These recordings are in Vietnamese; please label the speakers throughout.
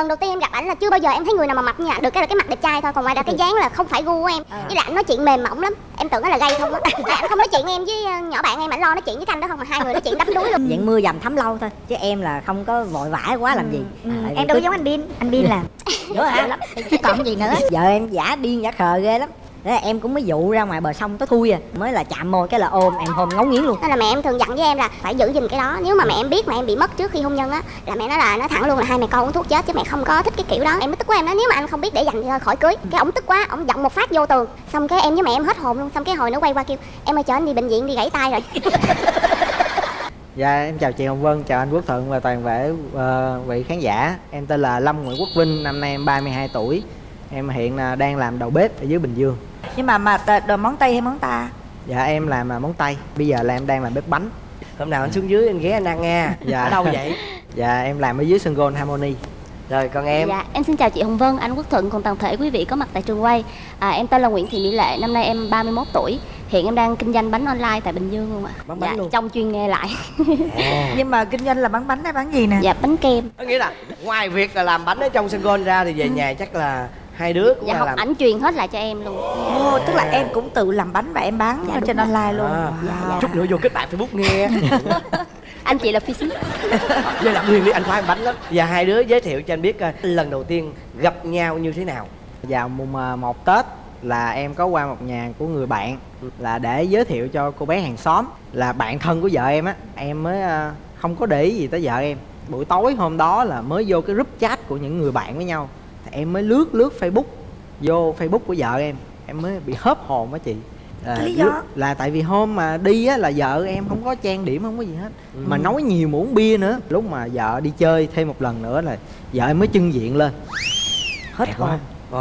Speaker 1: Lần đầu tiên em gặp ảnh là chưa bao giờ em thấy người nào mà mập như ảnh. Được cái là cái mặt đẹp trai thôi, còn ngoài ra cái dáng là không phải gu của em. Với lại ảnh nói chuyện mềm mỏng lắm, em tưởng nó là gay không á. Ảnh không nói chuyện em với nhỏ bạn em, ảnh lo nói chuyện với Canh đó không, mà hai người nói chuyện đắm đuối luôn.
Speaker 2: Dạng mưa dầm thấm lâu thôi, chứ em là không có vội vã quá làm gì.
Speaker 3: Em đâu có giống anh Bin làm
Speaker 2: nữa hả lắm chứ còn gì nữa. Vợ em giả điên giả khờ ghê lắm. Thế là em cũng mới dụ ra ngoài bờ sông tối thui mới là chạm môi cái là ôm em hôn ngấu nghiến luôn.
Speaker 1: Nên là mẹ em thường dặn với em là phải giữ gìn cái đó. Nếu mà mẹ em biết mà em bị mất trước khi hôn nhân á, là mẹ nói thẳng luôn là hai mẹ con uống thuốc chết, chứ mẹ không có thích cái kiểu đó. Em mới tức quá, em nói nếu mà anh không biết để dành thì thôi khỏi cưới. Cái ổng tức quá, ổng giận một phát vô tường. Xong cái em với mẹ em hết hồn luôn. Xong cái hồi nó quay qua kêu em ơi, chờ anh đi bệnh viện đi, gãy tay rồi.
Speaker 4: Dạ em chào chị Hồng Vân, chào anh Quốc Thuận và toàn thể vị khán giả. Em tên là Lâm Nguyễn Quốc Vinh, năm nay em 32 tuổi. Em hiện đang làm đầu bếp ở dưới Bình Dương.
Speaker 3: Nhưng mà đồ món Tây hay món ta?
Speaker 4: Dạ em làm món Tây. Bây giờ là em đang làm bếp bánh.
Speaker 5: Hôm nào anh xuống dưới anh ghé anh ăn nha.
Speaker 4: Dạ.
Speaker 5: Ở đâu vậy?
Speaker 4: Dạ em làm ở dưới Sun Gold Harmony.
Speaker 5: Rồi còn em?
Speaker 6: Dạ em xin chào chị Hồng Vân, anh Quốc Thuận cùng toàn thể quý vị có mặt tại trường quay. Em tên là Nguyễn Thị Mỹ Lệ, năm nay em 31 tuổi. Hiện em đang kinh doanh bánh online tại Bình Dương luôn ạ.
Speaker 5: Bán bánh luôn?
Speaker 6: Trong chuyên nghề lại.
Speaker 3: Nhưng mà kinh doanh là bán bánh hay bán gì nè?
Speaker 6: Dạ bánh kem.
Speaker 5: Có nghĩa là ngoài việc là làm bánh ở trong Sun Gold ra thì về nhà chắc là hai đứa cũng
Speaker 6: Dạ học
Speaker 5: làm.
Speaker 6: ảnh truyền hết lại cho em luôn.
Speaker 3: Ồ, tức là em cũng tự làm bánh và em bán
Speaker 6: Dạ,
Speaker 3: trên
Speaker 6: đúng
Speaker 3: online luôn.
Speaker 6: Dạ.
Speaker 5: Chút nữa vô kết bạn Facebook nghe.
Speaker 6: Anh chị là phi ship.
Speaker 5: Với làm liền đi, anh khoái ăn bánh lắm. Và hai đứa giới thiệu cho anh biết lần đầu tiên gặp nhau như thế nào.
Speaker 4: Vào mùng 1 Tết là em có qua một nhà của người bạn là để giới thiệu cho cô bé hàng xóm là bạn thân của vợ em á. Em mới không có để ý gì tới vợ em. Buổi tối hôm đó là mới vô cái group chat của những người bạn với nhau, thì em mới lướt Facebook, vô Facebook của vợ em mới bị hớp hồn á chị.
Speaker 3: Lý do?
Speaker 4: Là tại vì hôm mà đi á là vợ em không có trang điểm, không có gì hết, mà nói nhiều mà uống bia nữa. Lúc mà vợ đi chơi thêm một lần nữa là vợ em mới trưng diện lên
Speaker 3: Hết hồn.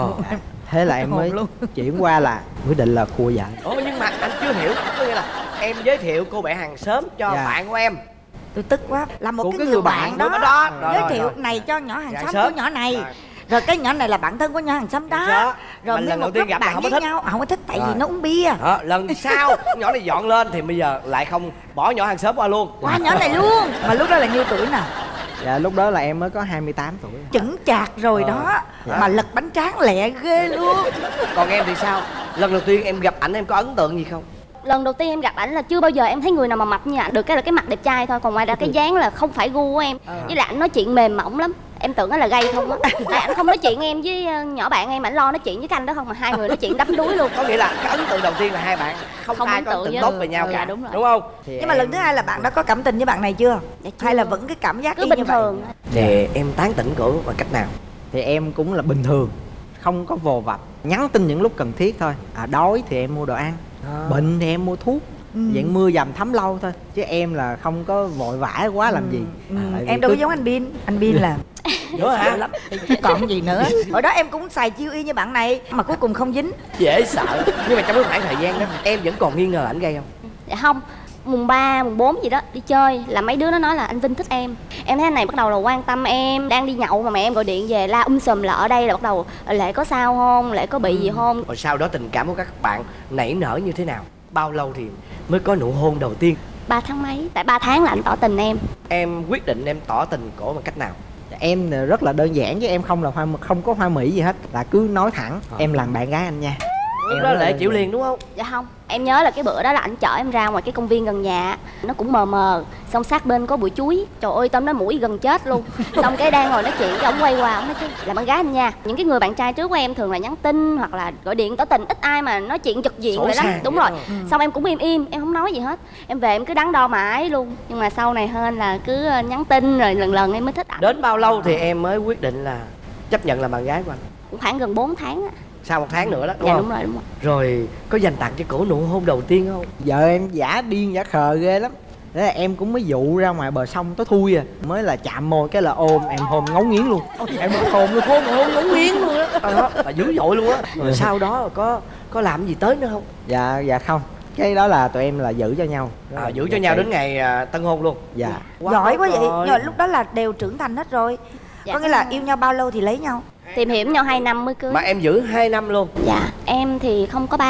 Speaker 4: Thế là em mới chuyển qua là quyết định là cua vợ.
Speaker 5: Ủa nhưng mà anh chưa hiểu, có nghĩa là em giới thiệu cô bạn hàng xóm cho bạn của em.
Speaker 3: Tôi tức quá. Là một
Speaker 4: Của
Speaker 3: cái người bạn đó,
Speaker 5: Rồi,
Speaker 3: giới thiệu
Speaker 5: rồi.
Speaker 3: này cho nhỏ hàng
Speaker 5: Hàng
Speaker 3: xóm
Speaker 5: xóm.
Speaker 3: của nhỏ này.
Speaker 5: Rồi.
Speaker 3: Rồi cái nhỏ này là bạn thân của nhỏ hàng xóm đó. Rồi
Speaker 5: Mà
Speaker 3: mới
Speaker 5: lần
Speaker 3: một
Speaker 5: đầu tiên
Speaker 3: lúc
Speaker 5: gặp là
Speaker 3: bạn
Speaker 5: không có
Speaker 3: với
Speaker 5: thích.
Speaker 3: nhau, không có thích tại
Speaker 5: Rồi.
Speaker 3: vì nó uống bia.
Speaker 5: Lần sau nhỏ này dọn lên thì bây giờ lại không bỏ nhỏ hàng xóm qua luôn.
Speaker 3: Qua nhỏ này luôn. Mà lúc đó là nhiêu tuổi nè?
Speaker 4: Dạ lúc đó là em mới có 28 tuổi.
Speaker 3: Chững chạc rồi đó. Mà lật bánh tráng lẹ ghê luôn.
Speaker 5: Còn em thì sao? Lần đầu tiên em gặp ảnh em có ấn tượng gì không?
Speaker 6: Lần đầu tiên em gặp ảnh là chưa bao giờ em thấy người nào mà mập như ảnh. Được cái là cái mặt đẹp trai thôi, còn ngoài ra cái dáng là không phải gu của em. Với lại ảnh nói chuyện mềm mỏng lắm, em tưởng nó là gay không á. Ảnh không nói chuyện em với nhỏ bạn em, ảnh lo nói chuyện với Canh đó không, mà hai người nói chuyện đắm đuối luôn.
Speaker 5: Có nghĩa là cái ấn tượng đầu tiên là hai bạn không ai
Speaker 6: ấn
Speaker 5: có ấn tượng
Speaker 6: với-
Speaker 5: tốt về nhau
Speaker 6: Dạ,
Speaker 5: cả,
Speaker 6: đúng rồi.
Speaker 5: đúng không?
Speaker 4: Thì
Speaker 3: Nhưng mà lần thứ hai là bạn đã có cảm tình với bạn này chưa?
Speaker 6: Dạ, chưa.
Speaker 3: Hay là vẫn cái cảm giác
Speaker 6: Cứ
Speaker 3: y
Speaker 6: bình
Speaker 3: như vậy?
Speaker 6: thường.
Speaker 5: Thì em tán tỉnh cổ bằng cách nào?
Speaker 4: thì em cũng là bình thường, không có vồ vập, nhắn tin những lúc cần thiết thôi. Đói thì em mua đồ ăn, bệnh thì em mua thuốc. Dạng mưa dầm thấm lâu thôi, chứ em là không có vội vã quá làm gì. Tại vì
Speaker 3: Em đâu có
Speaker 4: cứ-
Speaker 3: giống anh Bin làm
Speaker 5: Nữa hả?
Speaker 3: lắm chứ còn gì nữa. Hồi đó em cũng xài chiêu y như bạn này mà cuối cùng không dính.
Speaker 5: Dễ sợ. Nhưng mà trong cái khoảng thời gian đó em vẫn còn nghi ngờ ảnh gay không?
Speaker 6: Dạ không. Mùng 3, mùng 4 gì đó đi chơi là mấy đứa nó nói là anh Vinh thích em. Em thấy anh này bắt đầu là quan tâm em. Đang đi nhậu mà mẹ em gọi điện về la sùm là ở đây là bắt đầu Lệ có sao không, Lệ có bị gì không.
Speaker 5: Rồi sau đó tình cảm của các bạn nảy nở như thế nào? Bao lâu thì mới có nụ hôn đầu tiên?
Speaker 6: 3 tháng mấy. Tại 3 tháng là anh tỏ tình em.
Speaker 5: Em quyết định em tỏ tình cổ bằng cách nào?
Speaker 4: Em rất là đơn giản chứ em không là không có hoa mỹ gì hết, là cứ nói thẳng em làm bạn gái anh nha.
Speaker 5: Lúc
Speaker 4: Em
Speaker 5: đó
Speaker 4: rất là
Speaker 5: Lệ
Speaker 4: đơn
Speaker 5: chịu
Speaker 4: giản.
Speaker 5: liền đúng không?
Speaker 6: Dạ không. Em nhớ là cái bữa đó là anh chở em ra ngoài cái công viên gần nhà. Nó cũng mờ mờ. Xong sát bên có bụi chuối. Trời ơi Tâm nói mũi gần chết luôn. Xong cái đang ngồi nói chuyện, cái ông quay qua ông nói chứ là bạn gái anh nha. Những cái người bạn trai trước của em thường là nhắn tin hoặc là gọi điện tỏ tình, ít ai mà nói chuyện trực diện
Speaker 5: Sổ
Speaker 6: vậy lắm.
Speaker 5: sàng
Speaker 6: Đúng
Speaker 5: vậy
Speaker 6: rồi.
Speaker 5: thôi.
Speaker 6: Xong em cũng im em không nói gì hết. Em về em cứ đắn đo mãi luôn. Nhưng mà sau này hơn là cứ nhắn tin rồi lần lần em mới thích ảnh.
Speaker 5: Đến bao lâu thì em mới quyết định là chấp nhận là bạn gái của anh?
Speaker 6: Cũng khoảng gần 4 tháng á.
Speaker 5: Sau 1 tháng nữa đó đúng
Speaker 6: Dạ
Speaker 5: không?
Speaker 6: đúng rồi.
Speaker 5: Rồi có dành tặng cho cổ nụ hôn đầu tiên không?
Speaker 4: Vợ em giả điên giả khờ ghê lắm. Thế là em cũng mới dụ ra ngoài bờ sông tối thui mới là chạm môi cái là ôm em hôn ngấu nghiến luôn. Em mất hồn luôn, hôn ngấu nghiến luôn á.
Speaker 5: Đó là dữ dội luôn á. Rồi sau đó có làm gì tới nữa không?
Speaker 4: Dạ không, cái đó là tụi em là giữ cho nhau.
Speaker 5: Giữ cho nhau đến ngày tân hôn luôn.
Speaker 4: Dạ.
Speaker 3: Giỏi quá vậy.
Speaker 5: rồi.
Speaker 3: Nhưng mà lúc đó là đều trưởng thành hết rồi.
Speaker 6: Dạ.
Speaker 3: Có nghĩa là yêu nhau bao lâu thì lấy nhau?
Speaker 6: Tìm hiểu nhau 2 năm mới cưới.
Speaker 5: Mà em giữ 2 năm luôn.
Speaker 6: Dạ, em thì không có ba.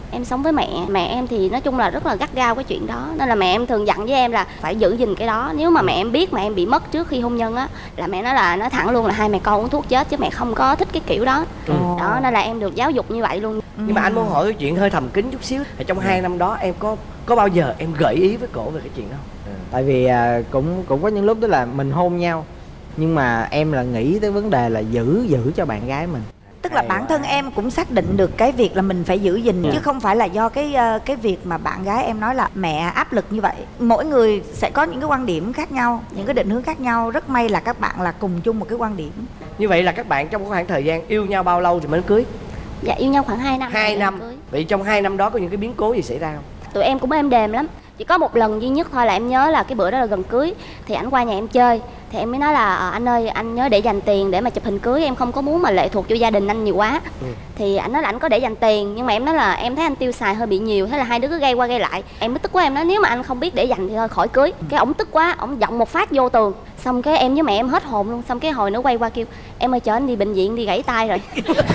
Speaker 6: Em sống với mẹ em thì nói chung là rất là gắt gao cái chuyện đó, nên là mẹ em thường dặn với em là phải giữ gìn cái đó. Nếu mà mẹ em biết mẹ em bị mất trước khi hôn nhân á, là mẹ nói thẳng luôn là hai mẹ con uống thuốc chết, chứ mẹ không có thích cái kiểu đó. Đó nên là em được giáo dục như vậy luôn.
Speaker 5: Nhưng mà anh muốn hỏi cái chuyện hơi thầm kín chút xíu, trong 2 năm đó em có bao giờ em gợi ý với cổ về cái chuyện đó không?
Speaker 4: Tại vì cũng có những lúc đó là mình hôn nhau, nhưng mà em là nghĩ tới vấn đề là giữ cho bạn gái mình.
Speaker 3: Tức là bản thân em cũng xác định được cái việc là mình phải giữ gìn, chứ không phải là do cái việc mà bạn gái em nói là mẹ áp lực như vậy. Mỗi người sẽ có những cái quan điểm khác nhau, những cái định hướng khác nhau. Rất may là các bạn là cùng chung một cái quan điểm.
Speaker 5: Như vậy là các bạn trong khoảng thời gian yêu nhau bao lâu thì mới cưới?
Speaker 6: Dạ yêu nhau khoảng 2 năm.
Speaker 5: 2 năm. Vậy trong 2 năm đó có những cái biến cố gì xảy ra không?
Speaker 6: Tụi em cũng êm đềm lắm. Chỉ có một lần duy nhất thôi là em nhớ là cái bữa đó là gần cưới, thì ảnh qua nhà em chơi, thì em mới nói là anh ơi, anh nhớ để dành tiền để mà chụp hình cưới, em không có muốn mà lệ thuộc vô gia đình anh nhiều quá. Thì ảnh nói là ảnh có để dành tiền, nhưng mà em nói là em thấy anh tiêu xài hơi bị nhiều, thế là hai đứa cứ gây qua gây lại. Em mới tức quá, em nói nếu mà anh không biết để dành thì thôi khỏi cưới. Cái ổng tức quá, ổng giọng một phát vô tường, xong cái em với mẹ em hết hồn luôn. Xong cái hồi nữa quay qua kêu em ơi chở anh đi bệnh viện đi, gãy tay rồi.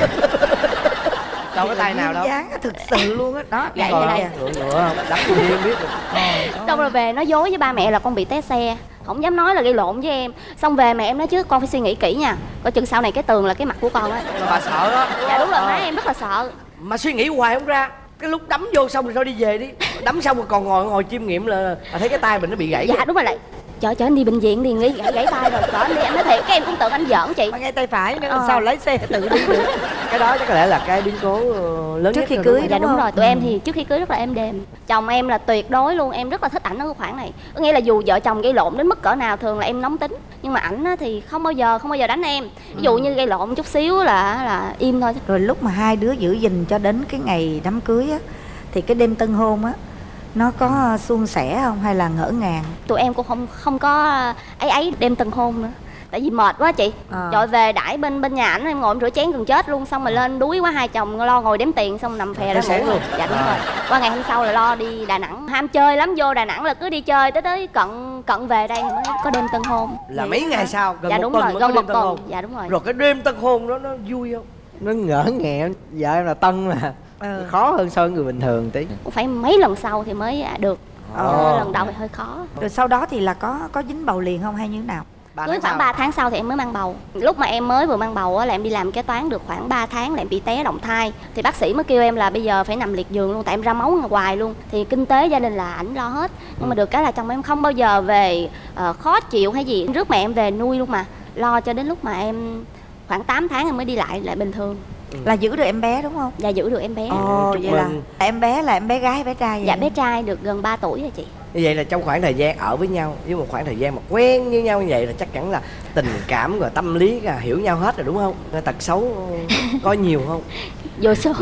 Speaker 5: Đâu có tay nào đâu.
Speaker 3: Dáng thực sự luôn á. Đó,
Speaker 6: Vậy
Speaker 5: Còn
Speaker 6: vậy
Speaker 5: không? Ngựa không? Đắng đi em biết rồi.
Speaker 6: Xong rồi về nó dối với ba mẹ là con bị té xe, không dám nói là gây lộn với em. Xong về mẹ em nói chứ con phải suy nghĩ kỹ nha, coi chừng sau này cái tường là cái mặt của con á.
Speaker 5: Là bà sợ đó.
Speaker 6: Dạ đúng rồi, má em rất là sợ.
Speaker 5: Mà suy nghĩ hoài không ra. Cái lúc đấm vô xong rồi thôi đi về đi. Đấm xong rồi còn ngồi chiêm nghiệm là thấy cái tay mình nó bị gãy.
Speaker 6: Dạ đúng rồi, lại chở anh đi bệnh viện đi, nghĩ gãy tay rồi, chở anh đi. Anh nói thiệt, cái em cũng tưởng anh giỡn chị.
Speaker 3: mà ngay tay phải nữa, sao lái xe tự đi được.
Speaker 5: Cái đó chắc có lẽ là cái biến cố lớn
Speaker 3: Trước
Speaker 5: nhất
Speaker 3: khi
Speaker 5: rồi,
Speaker 3: cưới.
Speaker 6: Dạ đúng
Speaker 3: không?
Speaker 6: rồi, tụi em thì trước khi cưới rất là êm đềm. Chồng em là tuyệt đối luôn, em rất là thích ảnh ở cái khoản này. Có nghĩa là dù vợ chồng gây lộn đến mức cỡ nào, thường là em nóng tính, nhưng mà ảnh thì không bao giờ đánh em. Ví dụ như gây lộn chút xíu là im thôi.
Speaker 3: Rồi lúc mà hai đứa giữ gìn cho đến cái ngày đám cưới á, thì cái đêm tân hôn á, nó có suôn sẻ không hay là ngỡ ngàng?
Speaker 6: Tụi em cũng không có ấy đêm tân hôn nữa, tại vì mệt quá chị. Trời về đãi bên nhà ảnh, em ngồi em rửa chén gần chết luôn. Xong rồi lên đuối quá, hai chồng lo ngồi đếm tiền, xong nằm phè ra ngủ luôn. Dạ đúng rồi. Qua ngày hôm sau là lo đi Đà Nẵng, ham chơi lắm. Vô Đà Nẵng là cứ đi chơi tới cận về đây mới có đêm tân hôn.
Speaker 5: Là mấy ngày sau, gần
Speaker 6: dạ
Speaker 5: một
Speaker 6: đúng
Speaker 5: tuần
Speaker 6: rồi,
Speaker 5: mới
Speaker 6: gần
Speaker 5: có
Speaker 6: một
Speaker 5: đêm tân hôn.
Speaker 6: tuần. Dạ đúng rồi.
Speaker 5: Rồi cái đêm tân hôn đó nó vui không?
Speaker 4: Nó ngỡ ngàng. Vợ em là Tân mà khó hơn so với người bình thường tí.
Speaker 6: Cũng phải mấy lần sau thì mới được. Lần đầu thì hơi khó.
Speaker 3: Rồi sau đó thì là có dính bầu liền không hay như thế nào?
Speaker 6: Cưới khoảng 3 tháng sau thì em mới mang bầu. Lúc mà em mới vừa mang bầu á, là em đi làm kế toán được khoảng 3 tháng là em bị té động thai. Thì bác sĩ mới kêu em là bây giờ phải nằm liệt giường luôn, tại em ra máu hoài luôn. Thì kinh tế gia đình là ảnh lo hết. Nhưng mà được cái là chồng em không bao giờ về khó chịu hay gì, rước mẹ em về nuôi luôn mà. Lo cho đến lúc mà em khoảng 8 tháng em mới đi lại bình thường.
Speaker 3: Là giữ được em bé đúng không?
Speaker 6: Dạ giữ được em bé.
Speaker 3: Vậy là em bé là em bé gái hay bé trai vậy?
Speaker 6: Dạ bé trai được gần 3 tuổi rồi chị.
Speaker 5: Như vậy là trong khoảng thời gian ở với nhau, với một khoảng thời gian mà quen với nhau như vậy là chắc chắn là tình cảm rồi tâm lý hiểu nhau hết rồi đúng không? Tật xấu có nhiều không?
Speaker 6: Vô số.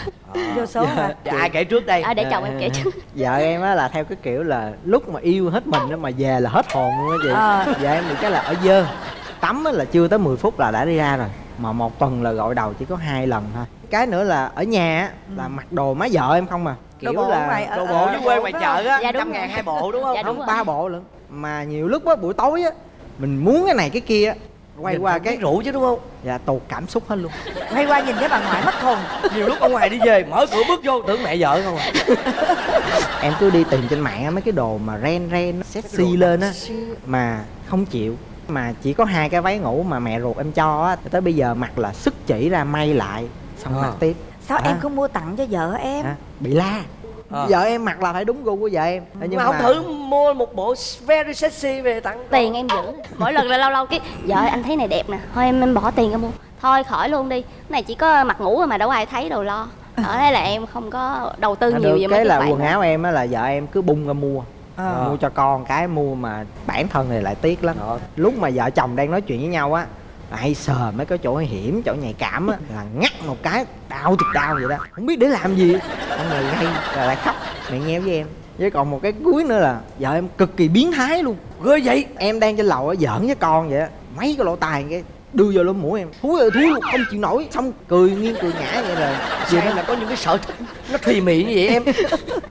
Speaker 3: Vô số hả?
Speaker 5: Ai kể trước đây?
Speaker 6: Để chồng em kể trước.
Speaker 4: Vợ em á là theo cái kiểu là lúc mà yêu hết mình đó mà về là hết hồn luôn á chị. Vợ em được cái là ở dơ tắm á là chưa tới 10 phút là đã đi ra rồi, mà một tuần là gội đầu chỉ có 2 lần thôi. Cái nữa là ở nhà á là mặc đồ má vợ em không à, kiểu
Speaker 3: đồ bộ
Speaker 4: là
Speaker 3: ngoài,
Speaker 5: đồ bộ dưới quê ngoài chợ á.
Speaker 6: Dạ, đúng
Speaker 5: 100.000
Speaker 6: rồi.
Speaker 5: 2 bộ đúng không?
Speaker 6: Dạ, đúng
Speaker 4: không
Speaker 6: rồi.
Speaker 4: 3 bộ lận. Mà nhiều lúc á buổi tối á mình muốn cái này cái kia á, quay
Speaker 5: Nhìn
Speaker 4: qua
Speaker 5: phải
Speaker 4: cái
Speaker 5: biết rượu chứ đúng không?
Speaker 4: dạ tụt cảm xúc hết luôn.
Speaker 3: Hay qua nhìn cái bà ngoại mất hồn.
Speaker 5: Nhiều lúc ở ngoài đi về mở cửa bước vô tưởng mẹ vợ không à.
Speaker 4: Em cứ đi tìm trên mạng á, mấy cái đồ mà ren sexy lên á mà không chịu, mà chỉ có 2 cái váy ngủ mà mẹ ruột em cho á, tới bây giờ mặc là sức chỉ ra may lại xong mặc tiếp.
Speaker 3: Sao em không mua tặng cho vợ em?
Speaker 4: Bị la. Vợ em mặc là phải đúng gu của vợ em. Nhưng
Speaker 5: mà không thử mua một bộ very sexy về tặng.
Speaker 6: Tiền em giữ, mỗi lần là lâu cái vợ anh thấy này đẹp nè, thôi em bỏ tiền em mua. Thôi khỏi luôn đi, cái này chỉ có mặc ngủ mà đâu ai thấy đâu lo. Ở đây là em không có đầu tư nhiều về mấy
Speaker 4: cái là
Speaker 6: khoản
Speaker 4: quần
Speaker 6: đó.
Speaker 4: áo em á là vợ em cứ bung ra mua. Mua cho con cái, mua mà bản thân thì lại tiếc lắm. Lúc mà vợ chồng đang nói chuyện với nhau á là hay sờ mấy cái chỗ hiểm, chỗ nhạy cảm á là ngắt một cái đau thiệt đau vậy đó, không biết để làm gì. Ông này hay là lại khóc mẹ nghe với em. Với còn một cái cuối nữa là vợ em cực kỳ biến thái luôn,
Speaker 5: ghê vậy.
Speaker 4: em đang trên lầu á giỡn với con vậy á, mấy cái lỗ tai cái đưa vô lỗ mũi em, thúi ơi thúi luôn, không chịu nổi, xong cười nghiêng cười ngã vậy rồi.
Speaker 5: Chị em là có những cái sở thích nó thùy mị như vậy em.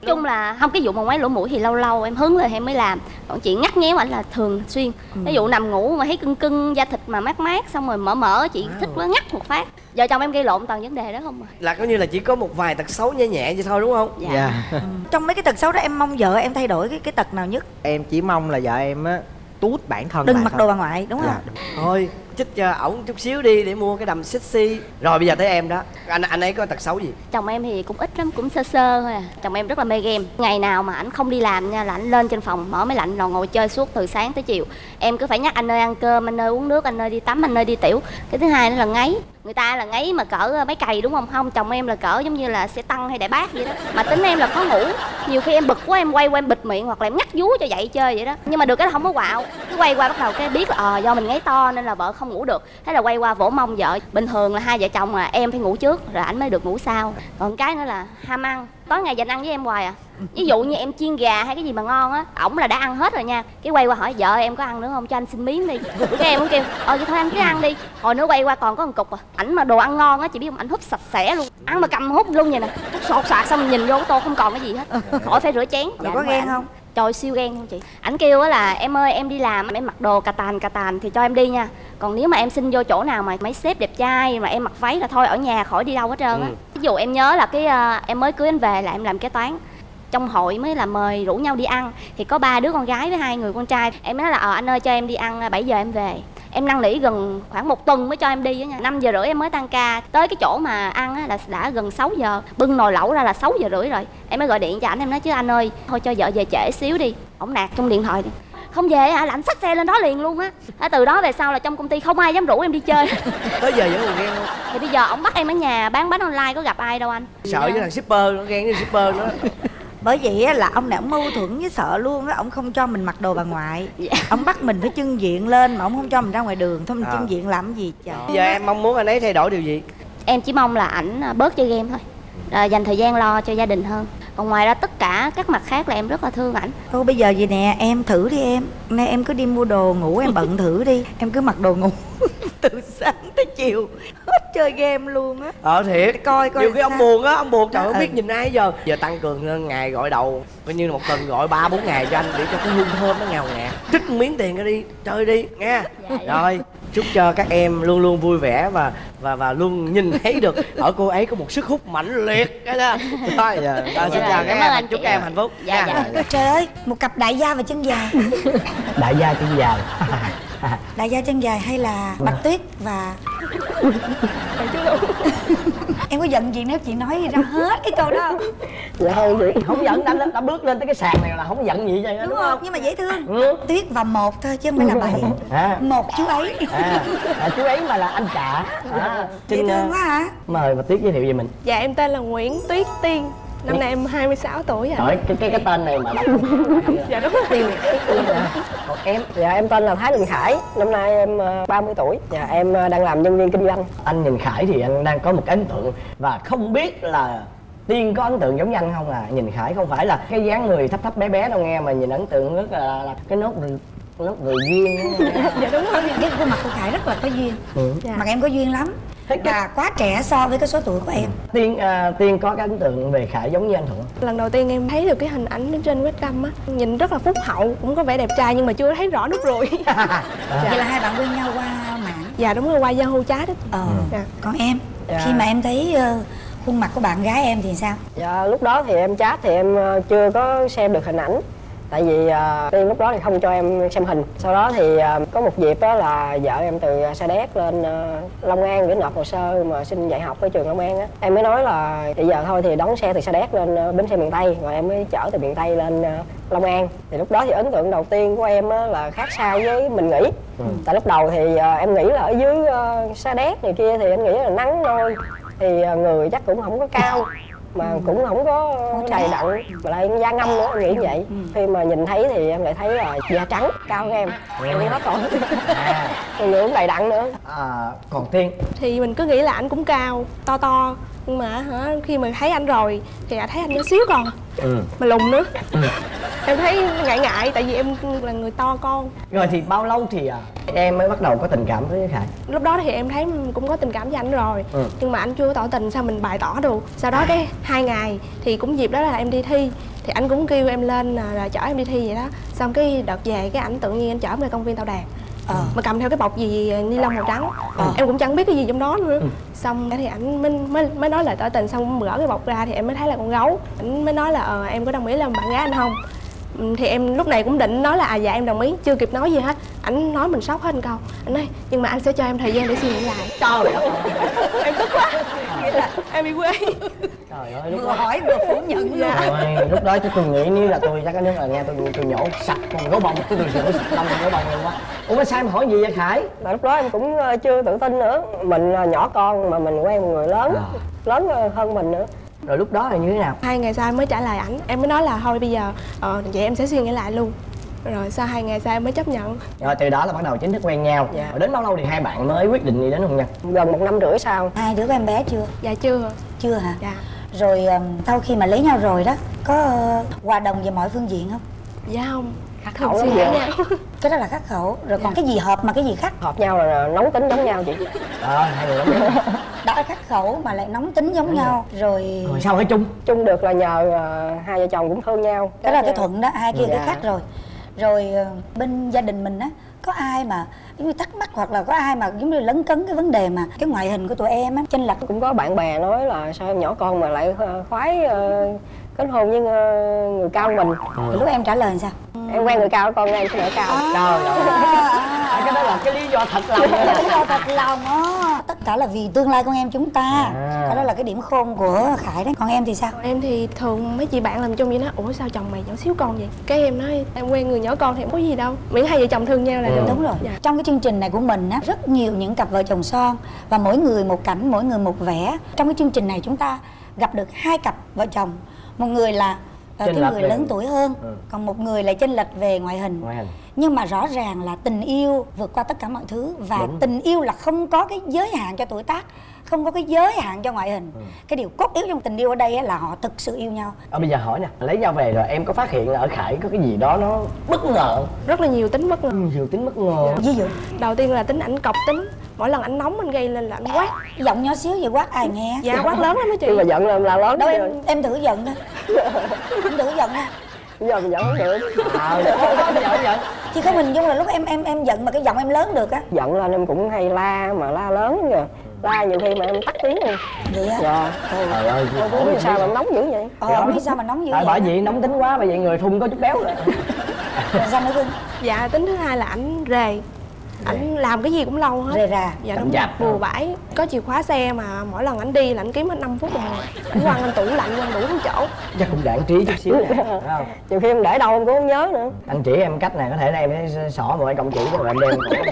Speaker 6: chung là không, cái vụ mà ngoáy lỗ mũi thì lâu lâu em hứng lên em mới làm, còn chị ngắt nhéo ảnh là thường xuyên. Ví dụ nằm ngủ mà thấy cưng cưng da thịt mà mát mát xong rồi mỡ chị thích quá ngắt một phát. Vợ chồng em gây lộn toàn vấn đề đó không à.
Speaker 5: Là coi như là chỉ có một vài tật xấu nhẹ nhẹ vậy thôi đúng không?
Speaker 4: Dạ.
Speaker 3: Trong mấy cái tật xấu đó em mong vợ em thay đổi cái tật nào nhất?
Speaker 4: Em chỉ mong là vợ em á tút bản thân
Speaker 3: Đừng
Speaker 4: lại
Speaker 3: mặc
Speaker 4: thôi.
Speaker 3: đồ bà ngoại đúng
Speaker 4: Dạ,
Speaker 3: không?
Speaker 4: đúng.
Speaker 5: Thôi chích cho ổng chút xíu đi để mua cái đầm sexy. Rồi bây giờ tới em đó, anh ấy có tật xấu gì?
Speaker 6: Chồng em thì cũng ít lắm, cũng sơ sơ thôi à. Chồng em rất là mê game. Ngày nào mà ảnh không đi làm nha là ảnh lên trên phòng mở máy lạnh rồi ngồi chơi suốt từ sáng tới chiều. Em cứ phải nhắc anh ơi ăn cơm, anh ơi uống nước, anh ơi đi tắm, anh ơi đi tiểu. Cái thứ hai nữa là ngáy. Người ta là ngáy mà cỡ mấy cày đúng không? Không, chồng em là cỡ giống như là xe tăng hay đại bác vậy đó. Mà tính em là khó ngủ. Nhiều khi em bực quá em quay qua em bịt miệng hoặc là em ngắt vú cho dậy chơi vậy đó. Nhưng mà được cái là không có quạo. Cứ quay qua bắt đầu cái biết là do mình ngáy to nên là vợ không ngủ được. Thế là quay qua vỗ mông vợ. Bình thường là hai vợ chồng mà em phải ngủ trước rồi ảnh mới được ngủ sau. Còn cái nữa là ham ăn. Tối ngày dành ăn với em hoài à. Ví dụ như em chiên gà hay cái gì mà ngon á, ổng là đã ăn hết rồi nha. Cái quay qua hỏi vợ em có ăn nữa không, cho anh xin miếng đi. Cái em cũng kêu vậy thôi anh cứ ăn đi. Hồi nữa quay qua còn có một cục à. Ảnh mà đồ ăn ngon á chị biết không, ảnh húp sạch sẽ luôn. Ăn mà cầm hút luôn vậy nè. Hút sột soạt xong nhìn vô cái tô không còn cái gì hết. Khỏi phải rửa chén.
Speaker 3: Rồi có ghen không?
Speaker 6: Trời siêu ghen không chị. Ảnh kêu á là em ơi em đi làm em mặc đồ cà tàn thì cho em đi nha. Còn nếu mà em xin vô chỗ nào mà mấy sếp đẹp trai mà em mặc váy là thôi ở nhà khỏi đi đâu hết trơn á. Ví dụ em nhớ là cái em mới cưới anh về là em làm kế toán. Trong hội mới là mời rủ nhau đi ăn thì có 3 đứa con gái với 2 người con trai. Em nói là anh ơi cho em đi ăn 7 giờ em về. Em năn nỉ gần khoảng 1 tuần mới cho em đi á nha. 5 giờ rưỡi em mới tan ca. Tới cái chỗ mà ăn á là đã gần 6 giờ. Bưng nồi lẩu ra là 6 giờ rưỡi rồi. Em mới gọi điện cho ảnh em nói chứ anh ơi thôi cho vợ về trễ xíu đi. Ổng nạt trong điện thoại đi. Không về hả, là ảnh xách xe lên đó liền luôn á. Từ đó về sau là trong công ty không ai dám rủ em đi chơi.
Speaker 5: Tới giờ vẫn còn ghen không?
Speaker 6: Thì bây giờ ổng bắt em ở nhà bán bánh online có gặp ai đâu anh.
Speaker 5: Sợ với thằng shipper, nó ghen với shipper nữa.
Speaker 3: Bởi vậy á, là ông này ông mâu thuẫn với sợ luôn á, ông không cho mình mặc đồ bà ngoại. Ông bắt mình phải trưng diện lên mà ông không cho mình ra ngoài đường. Thôi mình trưng diện làm cái gì trời.
Speaker 5: Bây giờ em mong muốn anh ấy thay đổi điều gì?
Speaker 6: Em chỉ mong là ảnh bớt chơi game thôi, dành thời gian lo cho gia đình hơn. Còn ngoài ra tất cả các mặt khác là em rất là thương ảnh.
Speaker 3: Thôi bây giờ vậy nè, em thử đi em. Nay em cứ đi mua đồ ngủ em bận thử đi. Em cứ mặc đồ ngủ từ sáng tới chiều hết chơi game luôn á.
Speaker 5: Thiệt.
Speaker 3: Coi
Speaker 5: nhiều khi
Speaker 3: sao.
Speaker 5: ông buồn á, ông buồn trời không biết nhìn ai giờ. Giờ tăng cường lên ngày gọi đầu, coi như là một tuần gọi 3-4 ngày cho anh để cho cái hương thơm nó ngào ngạt. Trích miếng tiền ra đi, chơi đi nha. Rồi, chúc cho các em luôn luôn vui vẻ và luôn nhìn thấy được ở cô ấy có một sức hút mãnh liệt. Cái đó. Thôi, xin chào các em, chúc các em hạnh phúc.
Speaker 3: Trời ơi, một cặp đại gia và chân dài.
Speaker 7: Đại gia chân dài.
Speaker 3: Đại gia chân dài hay là Bạch Tuyết và em có giận gì nếu chị nói ra hết cái câu đó không?
Speaker 7: Dạ không giận, đã bước lên tới cái sàn này là không giận gì vậy
Speaker 3: Đúng không? Nhưng mà dễ thương.
Speaker 7: Ừ.
Speaker 3: Tuyết và một thôi chứ không phải là 7. Một chú ấy.
Speaker 7: Chú ấy mà là anh cả.
Speaker 3: Dễ thương quá hả?
Speaker 7: Mời bà Tuyết giới thiệu về mình.
Speaker 8: Dạ em tên là Nguyễn Tuyết Tiên. Năm nay em 26 tuổi rồi.
Speaker 7: Trời, cái tên này mà đọc.
Speaker 8: Dạ đúng rồi.
Speaker 7: Còn em? Dạ em tên là Thái Đình Khải. Năm nay em 30 tuổi. Dạ em đang làm nhân viên kinh doanh. Anh nhìn Khải thì anh đang có một ấn tượng. Và không biết là Tiên có ấn tượng giống như anh không à? Nhìn Khải không phải là cái dáng người thấp thấp bé bé đâu nghe, mà nhìn ấn tượng rất là cái nốt ruồi duyên.
Speaker 8: Dạ đúng rồi.
Speaker 3: Cái khuôn mặt của Khải rất là có duyên. Mặt em có duyên lắm. Và quá trẻ so với cái số tuổi của em.
Speaker 7: Tiên có cái ấn tượng về Khải giống như anh Thuận.
Speaker 8: Lần đầu tiên em thấy được cái hình ảnh trên webcam á, nhìn rất là phúc hậu, cũng có vẻ đẹp trai nhưng mà chưa thấy rõ nút ruồi.
Speaker 3: Vậy là hai bạn quen nhau qua mạng.
Speaker 8: Dạ đúng rồi, qua Yahoo chat đó.
Speaker 3: Dạ. Còn em, khi mà em thấy khuôn mặt của bạn gái em thì sao?
Speaker 7: Dạ lúc đó thì em chat thì em chưa có xem được hình ảnh. Tại vì Tiên lúc đó thì không cho em xem hình. Sau đó thì có một dịp đó là vợ em từ Sa Đéc lên Long An để nộp hồ sơ mà xin dạy học ở trường Long An á. Em mới nói là bây giờ thôi thì đón xe từ Sa Đéc lên bến xe miền Tây, rồi em mới chở từ miền Tây lên Long An. Thì lúc đó thì ấn tượng đầu tiên của em á là khác sao với mình nghĩ. Tại lúc đầu thì em nghĩ là ở dưới Sa Đéc này kia thì em nghĩ là nắng thôi, thì người chắc cũng không có cao mà cũng không có đầy đặn mà lại da ngâm nữa, em nghĩ như vậy. Khi mà nhìn thấy thì em lại thấy là da trắng cao hơn em hết rồi. Người cũng đầy đặn nữa. Còn Tiên
Speaker 8: Thì mình cứ nghĩ là anh cũng cao to nhưng mà khi mà thấy anh rồi thì thấy anh nhỏ xíu còn mà lùn nữa. Em thấy ngại tại vì em là người to con.
Speaker 7: Rồi thì bao lâu thì em mới bắt đầu có tình cảm với Khải?
Speaker 8: Lúc đó thì em thấy cũng có tình cảm với anh rồi nhưng mà anh chưa tỏ tình, sao mình bày tỏ được. Sau đó cái 2 ngày thì cũng dịp đó là em đi thi, thì anh cũng kêu em lên là chở em đi thi vậy đó. Xong cái đợt về cái ảnh tự nhiên anh chở em ra công viên Tao Đàn, mà cầm theo cái bọc gì ni lông màu trắng, em cũng chẳng biết cái gì trong đó nữa. Xong thì ảnh mới nói lời tỏ tình, xong gỡ cái bọc ra thì em mới thấy là con gấu. Ảnh mới nói là em có đồng ý làm bạn gái anh không. Thì em lúc này cũng định nói là dạ em đồng ý, chưa kịp nói gì hết ảnh nói mình sốc hết một câu. Anh nói nhưng mà anh sẽ cho em thời gian để suy nghĩ lại.
Speaker 5: Trời ơi,
Speaker 8: Em tức quá, vậy là em bị quê.
Speaker 5: trời ơi, lúc
Speaker 2: Vừa
Speaker 5: đó
Speaker 2: hỏi vừa phủ nhận luôn.
Speaker 5: Ôi, lúc đó tôi nghĩ nếu là tôi chắc cái nước là nghe tôi nhổ sạch con gấu bông, tôi nhổ sạch lông con gấu bông luôn quá. Ủa sao em hỏi gì vậy Khải?
Speaker 7: Mà lúc đó em cũng chưa tự tin nữa, mình là nhỏ con mà mình quen một người lớn lớn hơn mình nữa.
Speaker 5: Rồi lúc đó là như thế nào?
Speaker 8: 2 ngày sau em mới trả lời ảnh, em mới nói là thôi bây giờ vậy em sẽ suy nghĩ lại luôn. Rồi sau 2 ngày sau em mới chấp nhận.
Speaker 5: Rồi từ đó là bắt đầu chính thức quen nhau.
Speaker 7: Dạ.
Speaker 5: Rồi đến bao lâu thì hai bạn mới quyết định đi đến hôn nhân?
Speaker 7: Gần 1 năm rưỡi sau.
Speaker 2: Hai đứa có em bé chưa?
Speaker 8: Dạ chưa.
Speaker 2: Chưa hả?
Speaker 8: Dạ.
Speaker 2: Rồi sau khi mà lấy nhau rồi đó, có hòa đồng về mọi phương diện không?
Speaker 8: Dạ không.
Speaker 7: Khắc
Speaker 8: Thường
Speaker 7: khẩu lắm
Speaker 8: xuyên
Speaker 7: vậy.
Speaker 8: cãi nhau.
Speaker 2: Cái đó là khắc khẩu. Rồi còn cái gì hợp mà cái gì khác?
Speaker 7: Hợp nhau là nóng tính giống nhau chị.
Speaker 5: Hai người lắm.
Speaker 2: Đã khắc khẩu mà lại nóng tính giống nhau. Rồi
Speaker 5: Rồi sao hỏi chung?
Speaker 7: Chung được là nhờ hai vợ chồng cũng thương nhau.
Speaker 2: cái đó là cái thuận đó, hai kia
Speaker 7: Dạ.
Speaker 2: cái khác rồi. Rồi bên gia đình mình á, có ai mà giống như thắc mắc hoặc là có ai mà giống như lấn cấn cái vấn đề mà cái ngoại hình của tụi em á chênh lệch?
Speaker 7: Cũng có bạn bè nói là sao em nhỏ con mà lại khoái kết hôn với người cao hơn mình.
Speaker 2: Thì lúc em trả lời sao?
Speaker 7: Em quen người cao, con em sẽ nở cao.
Speaker 5: Trời ơi. Cái đó là cái lý do thật lòng đó.
Speaker 2: Lý do thật lòng á. Tất cả là vì tương lai con em chúng ta. Cái đó là cái điểm khôn của Khải đấy. Còn em thì sao?
Speaker 8: Em thì thường mấy chị bạn làm chung vậy đó, ủa sao chồng mày nhỏ xíu con vậy? Cái em nói em quen người nhỏ con thì không có gì đâu, miễn hai vợ chồng thương nhau là được.
Speaker 2: Đúng rồi.
Speaker 8: Dạ.
Speaker 2: Trong cái chương trình này của mình á, rất nhiều những cặp vợ chồng son và mỗi người một cảnh, mỗi người một vẻ. Trong cái chương trình này chúng ta gặp được 2 cặp vợ chồng. Một người là cái
Speaker 5: Chênh lệch
Speaker 2: người
Speaker 5: về-
Speaker 2: lớn tuổi hơn, còn một người lại chênh lệch về ngoại hình. Nhưng mà rõ ràng là tình yêu vượt qua tất cả mọi thứ. Và tình yêu là không có cái giới hạn cho tuổi tác, không có cái giới hạn cho ngoại hình. Cái điều cốt yếu trong tình yêu ở đây á, là họ thực sự yêu nhau.
Speaker 5: Bây giờ hỏi nè, lấy nhau về rồi em có phát hiện là ở Khải có cái gì đó nó bất ngờ?
Speaker 8: Rất là nhiều tính bất ngờ.
Speaker 5: Nhiều tính bất ngờ.
Speaker 2: Ví dụ
Speaker 8: Đầu tiên là tính ảnh cọc tính, mỗi lần ảnh nóng anh gây lên là ảnh quát.
Speaker 2: giọng nhỏ xíu vậy quát ai nghe?
Speaker 8: Dạ quát lớn lắm đó chị.
Speaker 7: Nhưng mà giận là lớn
Speaker 2: Đâu
Speaker 7: rồi.
Speaker 2: em thử giận đi. Em thử giận đi.
Speaker 7: Bây giờ mình giận không được.
Speaker 5: Giận.
Speaker 2: Chị không hình dung là lúc em giận mà cái giọng em lớn được á.
Speaker 7: Giận lên em cũng hay la, mà la lớn kìa. La nhiều khi mà em tắt tiếng luôn.
Speaker 2: Vậy á?
Speaker 7: Dạ.
Speaker 5: Trời ơi,
Speaker 7: Không biết sao mà nóng dữ vậy.
Speaker 2: Không biết sao mà nóng dữ vậy.
Speaker 5: bởi vì nóng tính quá, bởi vậy người thun có chút béo rồi.
Speaker 2: Rồi sao nữa Cưng?
Speaker 8: Dạ tính thứ hai là ảnh rề, ảnh làm cái gì cũng lâu hết.
Speaker 2: Rề rà.
Speaker 8: Dạ
Speaker 5: Chậm
Speaker 8: đúng
Speaker 5: chạp.
Speaker 8: bừa bãi. Có chìa khóa xe mà mỗi lần ảnh đi là ảnh kiếm hết 5 phút rồi. Ảnh quăng lên tủ lạnh, quăng đủ thứ chỗ.
Speaker 5: Chắc cũng đạn trí chút xíu nè, phải không?
Speaker 7: Nhiều khi em để đâu em cũng không nhớ nữa.
Speaker 5: Anh chỉ em cách này, có thể là em sẽ xỏ một cái công chỉ rồi em đeo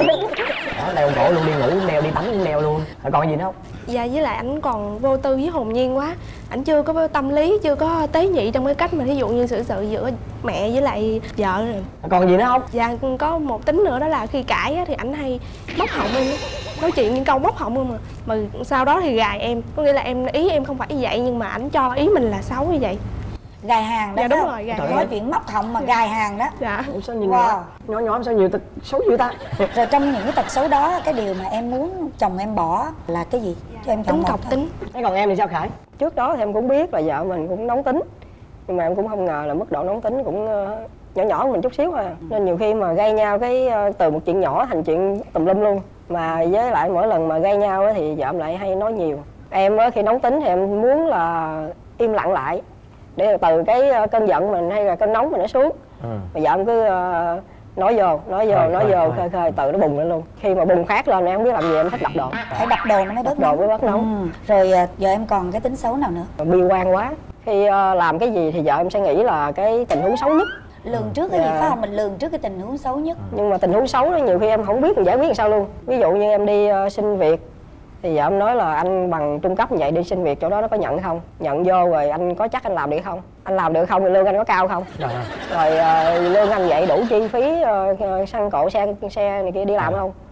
Speaker 5: đó, đeo cổ luôn, đi ngủ đeo, đi tắm cũng đeo luôn. Rồi còn gì nữa không?
Speaker 8: Dạ với lại ảnh còn vô tư với hồn nhiên quá. Ảnh chưa có tâm lý, chưa có tế nhị trong cái cách mà thí dụ như xử sự giữa mẹ với lại vợ rồi.
Speaker 5: Còn gì nữa không?
Speaker 8: Dạ có một tính nữa đó là khi cãi á, thì ảnh hay móc họng em. Nói chuyện những câu móc họng luôn mà sau đó thì gài em. Có nghĩa là ý em không phải như vậy nhưng mà ảnh cho ý mình là xấu như vậy.
Speaker 2: Gài hàng đó.
Speaker 8: Dạ
Speaker 2: phải
Speaker 8: đúng
Speaker 2: không?
Speaker 8: rồi, gài
Speaker 2: Nói
Speaker 8: hàng.
Speaker 2: chuyện móc họng mà gài hàng đó.
Speaker 8: Dạ.
Speaker 5: Ủa sao nhìn
Speaker 2: Wow.
Speaker 5: nhỏ nhỏ sao nhiều tật xấu dữ ta?
Speaker 2: Rồi trong những cái tật xấu đó, cái điều mà em muốn chồng em bỏ là cái gì? Cho em chọn
Speaker 8: Tính
Speaker 2: một
Speaker 8: cọc
Speaker 2: thôi.
Speaker 8: tính.
Speaker 5: Thế còn em thì sao Khải?
Speaker 7: Trước đó thì em cũng biết là vợ mình cũng nóng tính. Nhưng mà em cũng không ngờ là mức độ nóng tính cũng nhỏ nhỏ hơn mình chút xíu thôi. Nên nhiều khi mà gây nhau cái từ một chuyện nhỏ thành chuyện tùm lum luôn. Mà với lại mỗi lần mà gây nhau thì vợ em lại hay nói nhiều. Em khi nóng tính thì em muốn là im lặng lại. Để từ cái cơn giận mình hay là cơn nóng mình nó xuống. Mà vợ em cứ nói vô khơi khơi từ nó bùng lên luôn. Khi mà bùng phát lên em không biết làm gì, em thích đập đồ.
Speaker 2: Phải đập đồ nó mới bớt
Speaker 7: Đập đồ
Speaker 2: nóng.
Speaker 7: mới bớt nóng.
Speaker 2: Rồi giờ em còn cái tính xấu nào nữa?
Speaker 7: Bi quan quá. Khi làm cái gì thì vợ em sẽ nghĩ là cái tình huống xấu nhất.
Speaker 2: Lường trước cái gì
Speaker 7: Dạ.
Speaker 2: phải không? Mình lường trước cái tình huống xấu nhất.
Speaker 7: Nhưng mà tình huống xấu đó nhiều khi em không biết mình giải quyết làm sao luôn. Ví dụ như em đi xin việc thì vợ em nói là anh bằng trung cấp như vậy đi xin việc chỗ đó nó có nhận không? Nhận vô rồi anh có chắc anh làm được không? Anh làm được không thì lương anh có cao không? Rồi lương anh vậy đủ chi phí xăng cộ xe này kia đi làm không?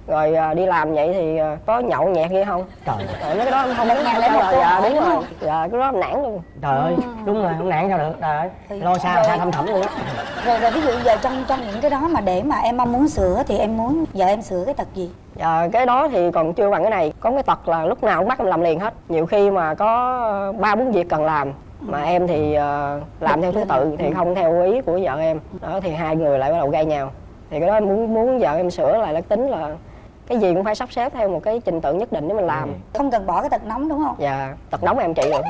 Speaker 7: rồi đi làm vậy thì có nhậu nhẹt gì không?
Speaker 5: Trời
Speaker 7: Mấy cái đó không muốn trả lời. Dạ đúng rồi, dạ cái đó em nản luôn.
Speaker 5: Trời ơi, đúng rồi, không nản sao được, trời ơi, lo xa thâm thẳm luôn á.
Speaker 2: Rồi ví dụ giờ trong những cái đó mà để mà em mong muốn sửa thì em muốn vợ em sửa cái tật gì?
Speaker 7: Dạ cái đó thì còn chưa bằng cái này. Có cái tật là lúc nào cũng bắt em làm liền hết. Nhiều khi mà có 3-4 việc cần làm mà em thì làm theo thứ tự thì không theo ý của vợ em. Đó thì hai người lại bắt đầu gây nhau. Thì cái đó em muốn vợ em sửa lại, là tính là cái gì cũng phải sắp xếp theo một cái trình tự nhất định để mình làm.
Speaker 2: Không cần bỏ cái tật nóng đúng không?
Speaker 7: Dạ, tật nóng em trị rồi.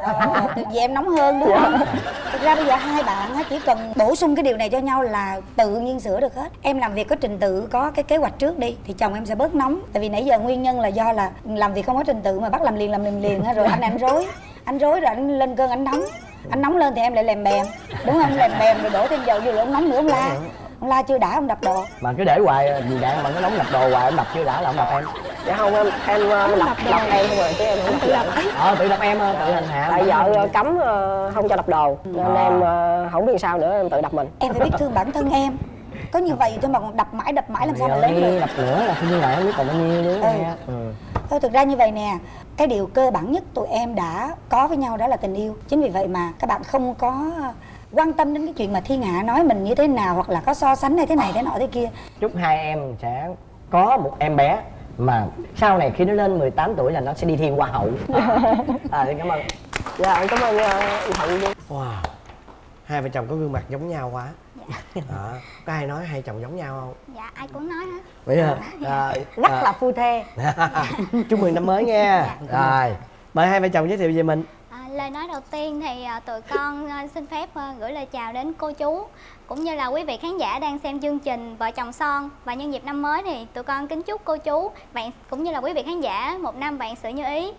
Speaker 2: Vì em nóng hơn đúng không? Thực ra bây giờ hai bạn chỉ cần bổ sung cái điều này cho nhau là tự nhiên sửa được hết. Em làm việc có trình tự, có cái kế hoạch trước đi thì chồng em sẽ bớt nóng. Tại vì nãy giờ nguyên nhân là do là làm việc không có trình tự mà bắt làm liền rồi anh rối rồi anh lên cơn anh nóng lên thì em lại lèm bèm đúng không? Lèm bèm rồi đổ thêm dầu vô rồi ông nóng nữa ông la chưa đã ông đập đồ.
Speaker 5: Mà cứ để hoài gì đạn mà nó nóng đập đồ hoài, ông đập chưa đã là ông đập em.
Speaker 7: Dạ không, em đập em thôi chứ em không tự đập.
Speaker 5: Tự đập em, tự hành hạ.
Speaker 7: Tại vợ cấm không cho đập đồ nên em không biết sao nữa, em tự đập mình.
Speaker 2: Em phải biết thương bản thân em. Có như vậy thôi mà còn đập mãi làm sao mà lớn được.
Speaker 5: Đập nữa là không như vậy, không biết còn bao nhiêu nữa nghe.
Speaker 2: Thôi thực ra như vậy nè, cái điều cơ bản nhất tụi em đã có với nhau đó là tình yêu. Chính vì vậy mà các bạn không có quan tâm đến cái chuyện mà thiên hạ nói mình như thế nào, hoặc là có so sánh hay thế này thế nọ thế kia.
Speaker 5: Chúc hai em sẽ có một em bé mà sau này khi nó lên 18 tuổi là nó sẽ đi thi hoa hậu. Thì cảm ơn.
Speaker 7: Dạ cảm ơn anh Thuận.
Speaker 5: Wow, hai vợ chồng có gương mặt giống nhau quá. Có ai nói hai chồng giống nhau không?
Speaker 1: Dạ ai cũng nói hết.
Speaker 5: Vậy hả?
Speaker 2: Rất là phu thê.
Speaker 5: Chúc mừng năm mới nha. Rồi mời hai vợ chồng giới thiệu về mình.
Speaker 1: Lời nói đầu tiên thì tụi con xin phép gửi lời chào đến cô chú cũng như là quý vị khán giả đang xem chương trình Vợ Chồng Son. Và nhân dịp năm mới thì tụi con kính chúc cô chú bạn cũng như là quý vị khán giả một năm vạn sự như ý,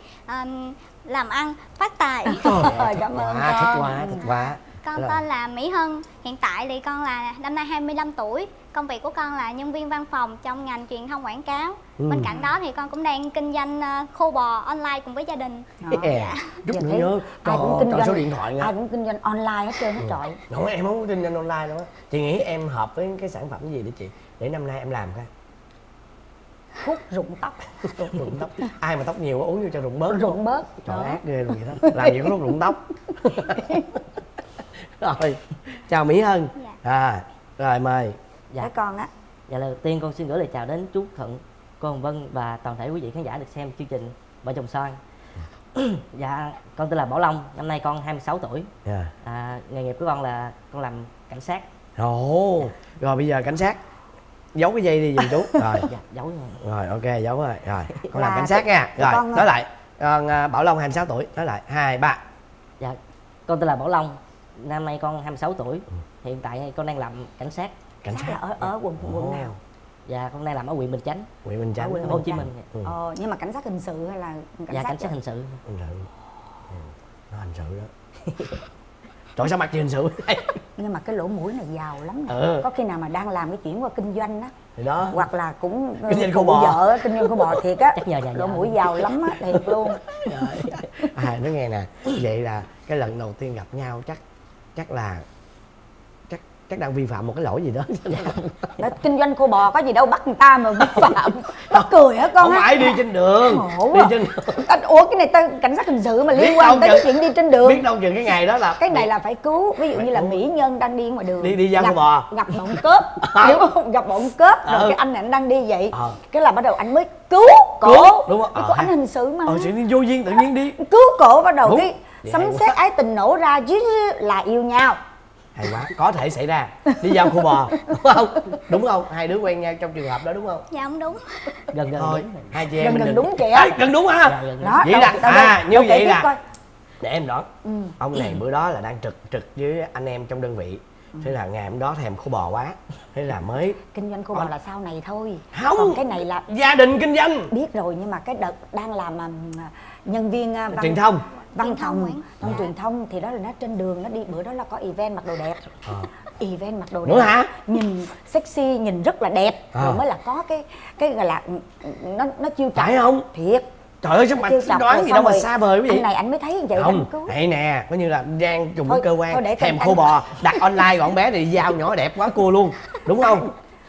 Speaker 1: làm ăn phát tài.
Speaker 2: Cảm ơn
Speaker 5: Thích quá.
Speaker 1: Con tên là Mỹ Hân. Hiện tại thì con là năm nay 25 tuổi. Công việc của con là nhân viên văn phòng trong ngành truyền thông quảng cáo. Bên cạnh đó thì con cũng đang kinh doanh khô bò online cùng với gia đình.
Speaker 5: Chút nữa nhớ còn số điện thoại nha.
Speaker 2: Ai cũng kinh doanh online hết trơn hết trọi.
Speaker 5: Đúng, em không có kinh doanh online đâu á. Chị nghĩ em hợp với cái sản phẩm gì để chị, để năm nay em làm coi.
Speaker 2: Hút rụng tóc.
Speaker 5: Rụng tóc. Ai mà tóc nhiều uống vô cho rụng bớt.
Speaker 2: Rụng bớt.
Speaker 5: Trời ác ghê luôn vậy đó. Làm gì có lúc rụng tóc. Rồi, chào Mỹ Hân. Rồi mời.
Speaker 2: Dạ con á.
Speaker 9: Dạ lời đầu tiên con xin gửi lời chào đến chú Thuận, cô Hồng Vân và toàn thể quý vị khán giả được xem chương trình Vợ Chồng Son. Dạ con tên là Bảo Long, năm nay con 26 tuổi. Nghề nghiệp của con là con làm cảnh sát.
Speaker 5: Rồi bây giờ cảnh sát giấu cái dây đi giùm chú. Rồi
Speaker 9: dạ, giấu
Speaker 5: rồi ok, giấu rồi. Rồi con làm cảnh sát nha. Rồi nói lại. Con Bảo Long 26 tuổi. Nói lại 2, 3.
Speaker 9: Dạ con tên là Bảo Long, năm nay con 26 tuổi. Hiện tại con đang làm cảnh sát.
Speaker 2: Cảnh sát là ở quận nào?
Speaker 9: Dạ con đang làm ở huyện Bình Chánh.
Speaker 5: Huyện Bình Chánh,
Speaker 9: thành phố Hồ Chí Minh.
Speaker 2: Nhưng mà cảnh sát hình sự hay là
Speaker 9: cảnh sát hình sự?
Speaker 5: Nó hình sự đó. Trời sao mặc gì hình sự?
Speaker 2: Nhưng mà cái lỗ mũi này giàu lắm. Có khi nào mà đang làm cái chuyển qua kinh doanh á
Speaker 5: thì đó,
Speaker 2: hoặc là cũng
Speaker 5: kinh doanh khô bò,
Speaker 2: vợ kinh doanh khô bò thiệt á.
Speaker 9: Chắc nhờ
Speaker 2: lỗ mũi giàu lắm á, thiệt luôn.
Speaker 5: Nói nghe nè, vậy là cái lần đầu tiên gặp nhau chắc chắc đang vi phạm một cái lỗi gì đó.
Speaker 2: Đó, kinh doanh khô bò có gì đâu bắt người ta mà vi phạm. Nó cười hả con?
Speaker 5: Không phải đi trên đường. Đi trên đường.
Speaker 2: Ủa cái này ta cảnh sát hình sự mà liên quan tới cái chuyện đi trên đường.
Speaker 5: Biết đâu chừng cái ngày đó là
Speaker 2: cái này là phải cứu. Ví dụ như là mỹ nhân đang đi ngoài đường,
Speaker 5: đi giao khô bò,
Speaker 2: gặp bọn cướp, hiểu không? Gặp bọn cướp rồi cái anh này anh đang đi vậy, cái là bắt đầu anh mới cứu cổ.
Speaker 5: Đúng không?
Speaker 2: Có anh hình sự mà.
Speaker 5: Sự vô duyên tự nhiên đi
Speaker 2: cứu cổ, bắt đầu cái sấm sét ái tình nổ ra là yêu nhau.
Speaker 5: Hay quá, có thể xảy ra. Đi giao khô bò, đúng không? Đúng không? Hai đứa quen nhau trong trường hợp đó đúng không?
Speaker 1: Dạ không đúng.
Speaker 9: Gần
Speaker 5: thôi
Speaker 9: đúng.
Speaker 5: Hai chị em
Speaker 2: gần đúng chị
Speaker 5: á. Gần đúng hả?
Speaker 2: Đó,
Speaker 5: vậy là như vậy là để em đoán. Ông này bữa đó là đang trực với anh em trong đơn vị. Thế là ngày hôm đó thèm khô bò quá, thế là mới
Speaker 2: kinh doanh khô bò là sau này thôi.
Speaker 5: Không,
Speaker 2: còn cái này là
Speaker 5: gia đình kinh doanh.
Speaker 2: Biết rồi, nhưng mà cái đợt đang làm nhân viên
Speaker 5: truyền thông,
Speaker 2: văn phòng trong truyền thông thì đó là nó trên đường nó đi, bữa đó là có event mặc đồ đẹp. Event mặc đồ đẹp
Speaker 5: nữa hả?
Speaker 2: Nhìn sexy, nhìn rất là đẹp. Rồi mới là có cái gọi là nó chiêu chọc.
Speaker 5: Phải không?
Speaker 2: Thiệt.
Speaker 5: Trời ơi sao mà đoán gì đâu mà xa vời quý vị.
Speaker 2: Anh này anh mới thấy như vậy.
Speaker 5: Không, vậy nè, coi như là đang dùng cái cơ quan thèm khô bò, đặt online gọn bé thì giao nhỏ đẹp quá cua luôn, đúng không?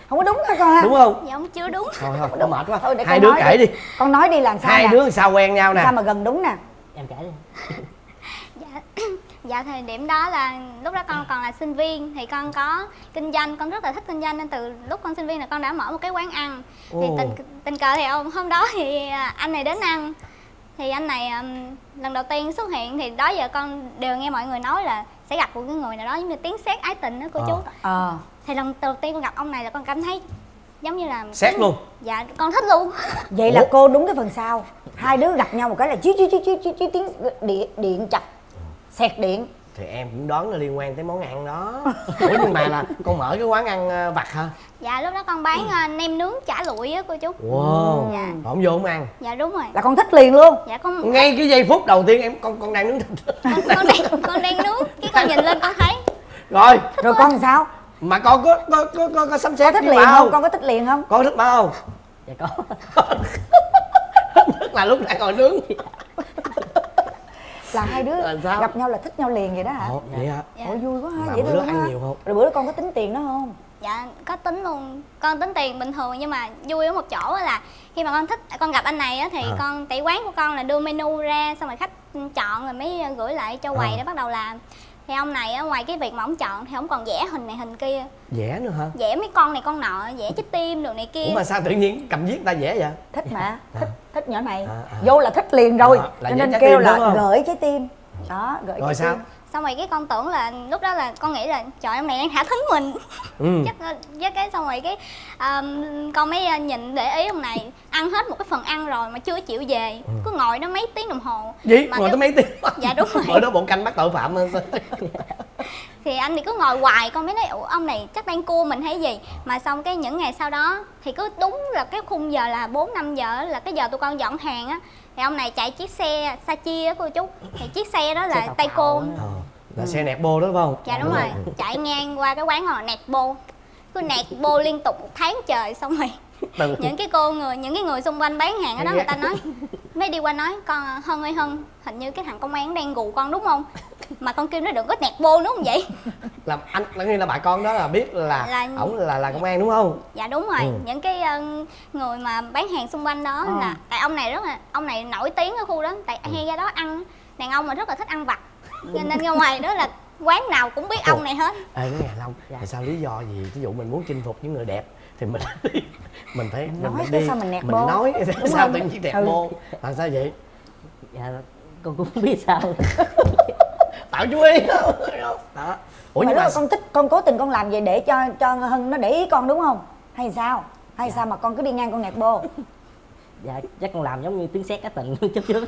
Speaker 2: Không có đúng hả con ha?
Speaker 5: Đúng không?
Speaker 6: Dạ không, chưa đúng.
Speaker 5: Thôi thôi, nó mệt quá.
Speaker 2: Thôi để
Speaker 5: Hai
Speaker 2: con
Speaker 5: đứa
Speaker 2: nói
Speaker 5: kể đi.
Speaker 2: Con nói đi làm sao
Speaker 5: Hai
Speaker 2: nè?
Speaker 5: đứa sao quen nhau nè?
Speaker 2: Sao mà gần đúng nè?
Speaker 9: Em kể đi.
Speaker 6: Dạ, dạ thời điểm đó là lúc đó con còn là sinh viên thì con có kinh doanh, con rất là thích kinh doanh nên từ lúc con sinh viên là con đã mở một cái quán ăn. Thì tình cờ thì hôm đó thì anh này đến ăn, thì anh này lần đầu tiên xuất hiện thì đó giờ con đều nghe mọi người nói là sẽ gặp một cái người nào đó giống như tiếng sét ái tình đó cô chú. Thì lần đầu tiên con gặp ông này là con cảm thấy giống như là
Speaker 5: sét luôn.
Speaker 6: Dạ con thích luôn.
Speaker 2: Vậy là cô đúng cái phần sau. Hai đứa gặp nhau một cái là chí tiếng điện chập, xẹt điện.
Speaker 5: Thì em cũng đoán là liên quan tới món ăn đó. Ủa nhưng mà là con mở cái quán ăn vặt hả?
Speaker 6: Dạ lúc đó con bán nem nướng chả lụi á cô chú.
Speaker 5: Wow.
Speaker 6: Dạ.
Speaker 5: Không vô không ăn?
Speaker 6: Dạ đúng rồi.
Speaker 2: Là con thích liền luôn.
Speaker 6: Dạ con
Speaker 5: ngay cái giây phút đầu tiên em con đang nướng thịt.
Speaker 6: con đang nướng cái con nhìn lên con thấy.
Speaker 5: Rồi
Speaker 2: con làm sao?
Speaker 5: Mà con có sắm xếp
Speaker 2: thích liền không? Con có thích liền không?
Speaker 5: Con thích bao không?
Speaker 9: Dạ có.
Speaker 5: Tức là lúc đang ngồi nướng.
Speaker 2: Là hai đứa gặp nhau là thích nhau liền vậy đó hả?
Speaker 5: Vậy hả?
Speaker 6: Dạ.
Speaker 2: Ủa vui quá ha,
Speaker 5: Mà
Speaker 2: dễ
Speaker 5: bữa
Speaker 2: thương
Speaker 5: đó
Speaker 2: ha.
Speaker 5: ăn nhiều không?
Speaker 2: Rồi bữa đó con có tính tiền đó không?
Speaker 6: Dạ có tính luôn. Con tính tiền bình thường nhưng mà vui ở một chỗ là khi mà con gặp anh này á thì con tại quán của con là đưa menu ra xong rồi khách chọn rồi mới gửi lại cho quầy để bắt đầu làm. Thì ông này á, ngoài cái việc mà ông chọn thì ông còn vẽ hình này hình kia.
Speaker 5: Vẽ nữa hả?
Speaker 6: Vẽ mấy con này con nọ, vẽ trái tim đồ này kia.
Speaker 5: Ủa mà sao tự nhiên cầm viết ta vẽ vậy?
Speaker 2: Thích mà, thích nhỏ này. Vô là thích liền rồi. Cho nên kêu là gửi trái tim. Đó, gửi
Speaker 5: rồi sao?
Speaker 6: Xong rồi cái con tưởng là lúc đó là con nghĩ là trời ông này đang thả thính mình. Chắc với cái xong rồi cái con mới nhìn để ý ông này ăn hết một cái phần ăn rồi mà chưa chịu về, cứ ngồi đó mấy tiếng đồng hồ.
Speaker 5: Gì? Ngồi tới mấy tiếng?
Speaker 6: Dạ đúng rồi.
Speaker 5: Ở đó bộ canh bắt tội phạm hơn sao?
Speaker 6: Thì anh thì cứ ngồi hoài, con mới nói ông này chắc đang cua mình hay gì. Mà xong cái những ngày sau đó thì cứ đúng là cái khung giờ là 4-5 giờ là cái giờ tụi con dọn hàng á, thì ông này chạy chiếc xe Sachi á cô chú. Thì chiếc xe đó là tay côn.
Speaker 5: Là xe nẹt bô đó phải không?
Speaker 6: Dạ đúng rồi. Chạy ngang qua cái quán rồi nẹt bô. Cứ nẹt bô liên tục 1 tháng trời xong rồi những cái người xung quanh bán hàng ở đó người ta nói, mới đi qua nói con Hân ơi Hân, hình như cái thằng công an đang gù con đúng không? Mà con kêu nó đừng có nẹt bô đúng không vậy?
Speaker 5: Là anh như là bà con đó là biết là ổng là công an đúng không?
Speaker 6: Dạ đúng rồi. Những cái người mà bán hàng xung quanh đó là tại ông này nổi tiếng ở khu đó, tại hay ra đó ăn, đàn ông mà rất là thích ăn vặt. Cho nên ra ngoài đó là quán nào cũng biết ông này hết.
Speaker 5: Ê nói nghe Long, tại sao lý do gì ví dụ mình muốn chinh phục những người đẹp thì mình phải
Speaker 2: nói
Speaker 5: đi
Speaker 2: sao mình nẹt
Speaker 5: mình
Speaker 2: bô.
Speaker 5: nói sao tự nhiên đẹp bô làm sao vậy?
Speaker 9: Dạ con cũng không biết sao.
Speaker 5: Tạo chú ý đó.
Speaker 2: Ủa nhưng mà con thích, con cố tình con làm vậy để cho Hân nó để ý con đúng không? Hay sao? Hay sao mà con cứ đi ngang con nẹt bô?
Speaker 9: Dạ chắc con làm giống như tiếng sét á tình chứ.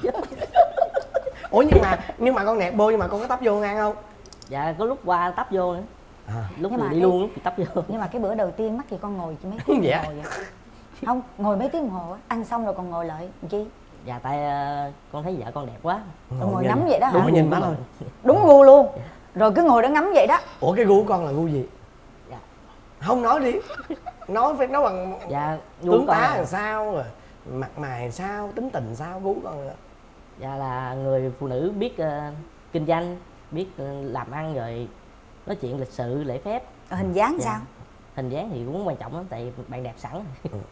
Speaker 5: Ủa nhưng mà con nẹt bô nhưng mà con có tấp vô ngang không?
Speaker 9: Dạ có lúc qua tấp vô nữa. Lúc thì đi luôn lúc thì tấp vô.
Speaker 2: Nhưng mà cái bữa đầu tiên mắc gì con ngồi mấy tiếng
Speaker 5: dạ.
Speaker 2: ngồi vậy? Không, ngồi mấy tiếng đồng hồ á, ăn xong rồi còn ngồi lại làm chi?
Speaker 9: Dạ tại con thấy vợ con đẹp quá.
Speaker 2: Ngồi ngắm vậy đó hả?
Speaker 5: Đúng nhìn má thôi.
Speaker 2: Đúng gu luôn. Rồi cứ ngồi đó ngắm vậy đó.
Speaker 5: Ủa cái gu của con là gu gì?
Speaker 9: Dạ.
Speaker 5: Không nói đi. Phải nói bằng
Speaker 9: dạ,
Speaker 5: tướng tá làm sao rồi mặt mày làm sao, tính tình sao, gu con rồi.
Speaker 9: Dạ là người phụ nữ biết kinh doanh, biết làm ăn rồi nói chuyện lịch sự lễ phép.
Speaker 2: Hình dáng
Speaker 9: dạ.
Speaker 2: sao?
Speaker 9: Hình dáng thì cũng quan trọng lắm tại bạn đẹp sẵn.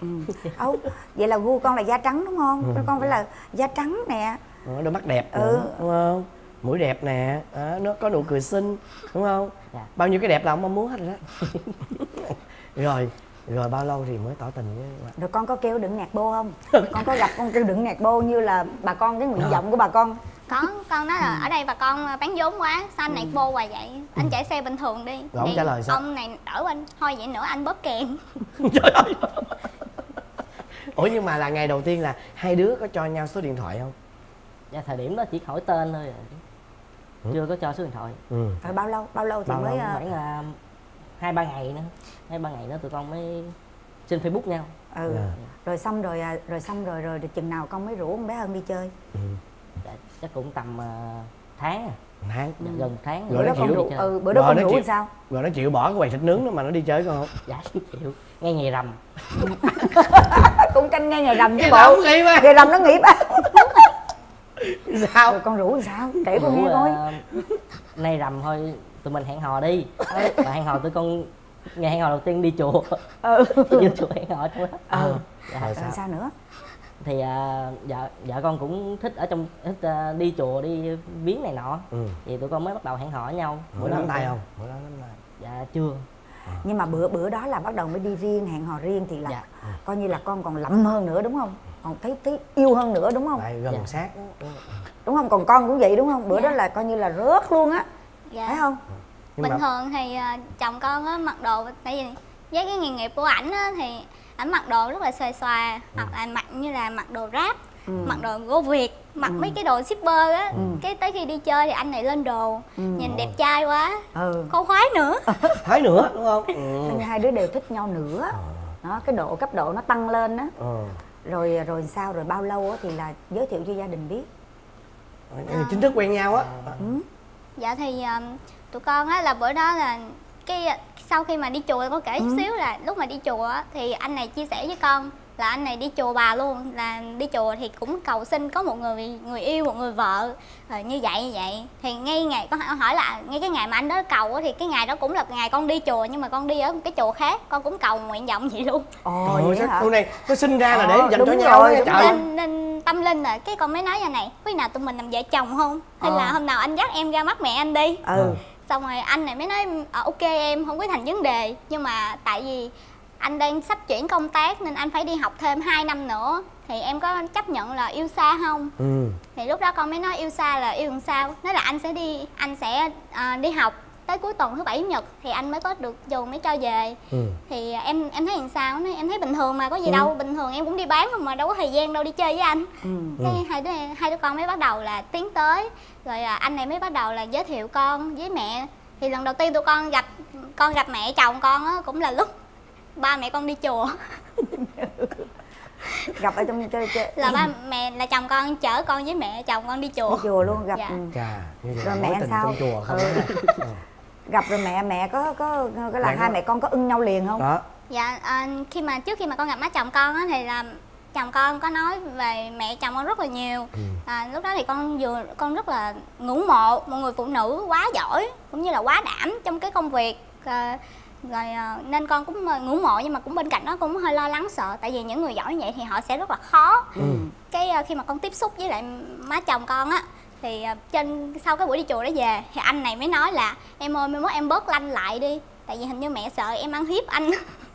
Speaker 2: Vậy là gu con là da trắng đúng không? Con phải là da trắng nè.
Speaker 5: Đôi mắt đẹp nữa, đúng không? Mũi đẹp nè, nó có nụ cười xinh đúng không?
Speaker 9: Dạ.
Speaker 5: Bao nhiêu cái đẹp là ông mong muốn hết rồi đó. Rồi bao lâu thì mới tỏ tình với bạn?
Speaker 2: Rồi con có kêu đừng nẹt bô không? Con có gặp con kêu đừng nẹt bô như là bà con, cái nguyện vọng của bà con?
Speaker 6: Con nói là ở đây bà con bán vốn quá, sao anh nẹt bô hoài vậy? Anh chạy xe bình thường đi.
Speaker 5: Rồi ông trả lời sao?
Speaker 6: Ông này đỡ anh, thôi vậy nữa anh bóp kèn.
Speaker 5: Trời ơi. Ủa nhưng mà là ngày đầu tiên là hai đứa có cho nhau số điện thoại không?
Speaker 9: Dạ thời điểm đó chỉ hỏi tên thôi chưa có cho số điện thoại.
Speaker 2: Rồi bao lâu thì mới
Speaker 9: khoảng 2-3 ngày nữa. 2-3 ngày nữa tụi con mới trên Facebook nhau.
Speaker 2: Rồi xong rồi chừng nào con mới rủ con bé Hân đi chơi?
Speaker 9: Dạ, chắc cũng tầm tháng.
Speaker 5: Tháng?
Speaker 9: Dạ, gần tháng.
Speaker 2: Bữa đó con rủ, bữa đó con rủ làm sao?
Speaker 5: Rồi nó chịu bỏ cái quầy thịt nướng đó mà nó đi chơi con không?
Speaker 9: Dạ chịu, ngay ngày rằm.
Speaker 2: Cũng canh ngay ngày rằm chứ bộ. Ngày rằm nó nghỉ ba.
Speaker 5: Sao?
Speaker 2: Rồi con rủ làm sao? Kể con nghe coi.
Speaker 9: Nay rằm thôi tụi mình hẹn hò đi. Và hẹn hò tụi con ngày hẹn hò đầu tiên đi chùa. Vô chùa hẹn hò trong đó.
Speaker 2: Dạ. Rồi sao nữa?
Speaker 9: Thì vợ con cũng thích thích đi chùa, đi viếng này nọ. Thì tụi con mới bắt đầu hẹn hò với nhau.
Speaker 5: Bữa đó nắm tay không? Bữa đó nắm tay.
Speaker 9: Dạ chưa.
Speaker 2: Nhưng mà bữa đó là bắt đầu mới đi riêng, hẹn hò riêng thì là coi như là con còn lậm hơn nữa đúng không? Còn thấy yêu hơn nữa đúng không?
Speaker 5: Lại gần sát
Speaker 2: đúng không? Còn con cũng vậy đúng không? Bữa đó là coi như là rớt luôn á. Phải không?
Speaker 10: Bình thường thì chồng con á mặc đồ, tại vì với cái nghề nghiệp của ảnh á thì ảnh mặc đồ rất là xòe xòa, hoặc là mặc như là mặc đồ rap, mặc đồ gỗ Việt, mặc mấy cái đồ shipper á. Cái tới khi đi chơi thì anh này lên đồ nhìn đẹp trai quá, không khoái nữa.
Speaker 5: Khoái nữa đúng không?
Speaker 2: Hai đứa đều thích nhau nữa. Đó, cái cấp độ nó tăng lên á. Rồi sao, rồi bao lâu á thì là giới thiệu cho gia đình biết?
Speaker 5: Chính thức quen nhau á.
Speaker 10: Dạ thì tụi con á là bữa đó là cái sau khi mà đi chùa, có kể chút xíu là lúc mà đi chùa á, thì anh này chia sẻ với con là anh này đi chùa bà luôn, là đi chùa thì cũng cầu xin có một người yêu, một người vợ như vậy. Thì ngay ngày con hỏi là ngay cái ngày mà anh đó cầu á, thì cái ngày đó cũng là ngày con đi chùa, nhưng mà con đi ở một cái chùa khác, con cũng cầu nguyện vọng vậy luôn.
Speaker 5: Trời ơi, này nó sinh ra là để dành cho nhau rồi,
Speaker 10: nên tâm linh rồi. Cái con mới nói như này, khi nào tụi mình làm vợ chồng không, hay là hôm nào anh dắt em ra mắt mẹ anh đi. Xong rồi anh này mới nói ok em, không có thành vấn đề, nhưng mà tại vì anh đang sắp chuyển công tác nên anh phải đi học thêm 2 năm nữa, thì em có chấp nhận là yêu xa không? Thì lúc đó con mới nói yêu xa là yêu làm sao? Nói là anh sẽ đi học tới cuối tuần thứ Bảy Chủ nhật thì anh mới có được trường mới cho về. Thì em thấy làm sao? Nói em thấy bình thường mà, có gì đâu, bình thường em cũng đi bán không mà, đâu có thời gian đâu đi chơi với anh. Cái hai đứa con mới bắt đầu là tiến tới, rồi anh này mới bắt đầu là giới thiệu con với mẹ. Thì lần đầu tiên tụi con gặp mẹ chồng con á, cũng là lúc ba mẹ con đi chùa.
Speaker 2: Gặp ở trong chơi
Speaker 10: là ba mẹ là chồng con chở con với mẹ chồng con đi chùa.
Speaker 2: Đi chùa luôn gặp.
Speaker 5: Rồi
Speaker 2: mẹ sao?
Speaker 5: Chùa không
Speaker 2: gặp rồi mẹ có là hai mẹ con có ưng nhau liền không?
Speaker 5: Đó.
Speaker 10: Dạ trước khi mà con gặp má chồng con á, thì là chồng con có nói về mẹ chồng con rất là nhiều. Lúc đó thì con rất là ngưỡng mộ một người phụ nữ quá giỏi cũng như là quá đảm trong cái công việc. Rồi nên con cũng ngưỡng mộ, nhưng mà cũng bên cạnh đó cũng hơi lo lắng sợ, tại vì những người giỏi như vậy thì họ sẽ rất là khó. Cái khi mà con tiếp xúc với lại má chồng con á, thì sau cái buổi đi chùa đó về thì anh này mới nói là em ơi, mai mốt em bớt lanh lại đi, tại vì hình như mẹ sợ em ăn hiếp anh.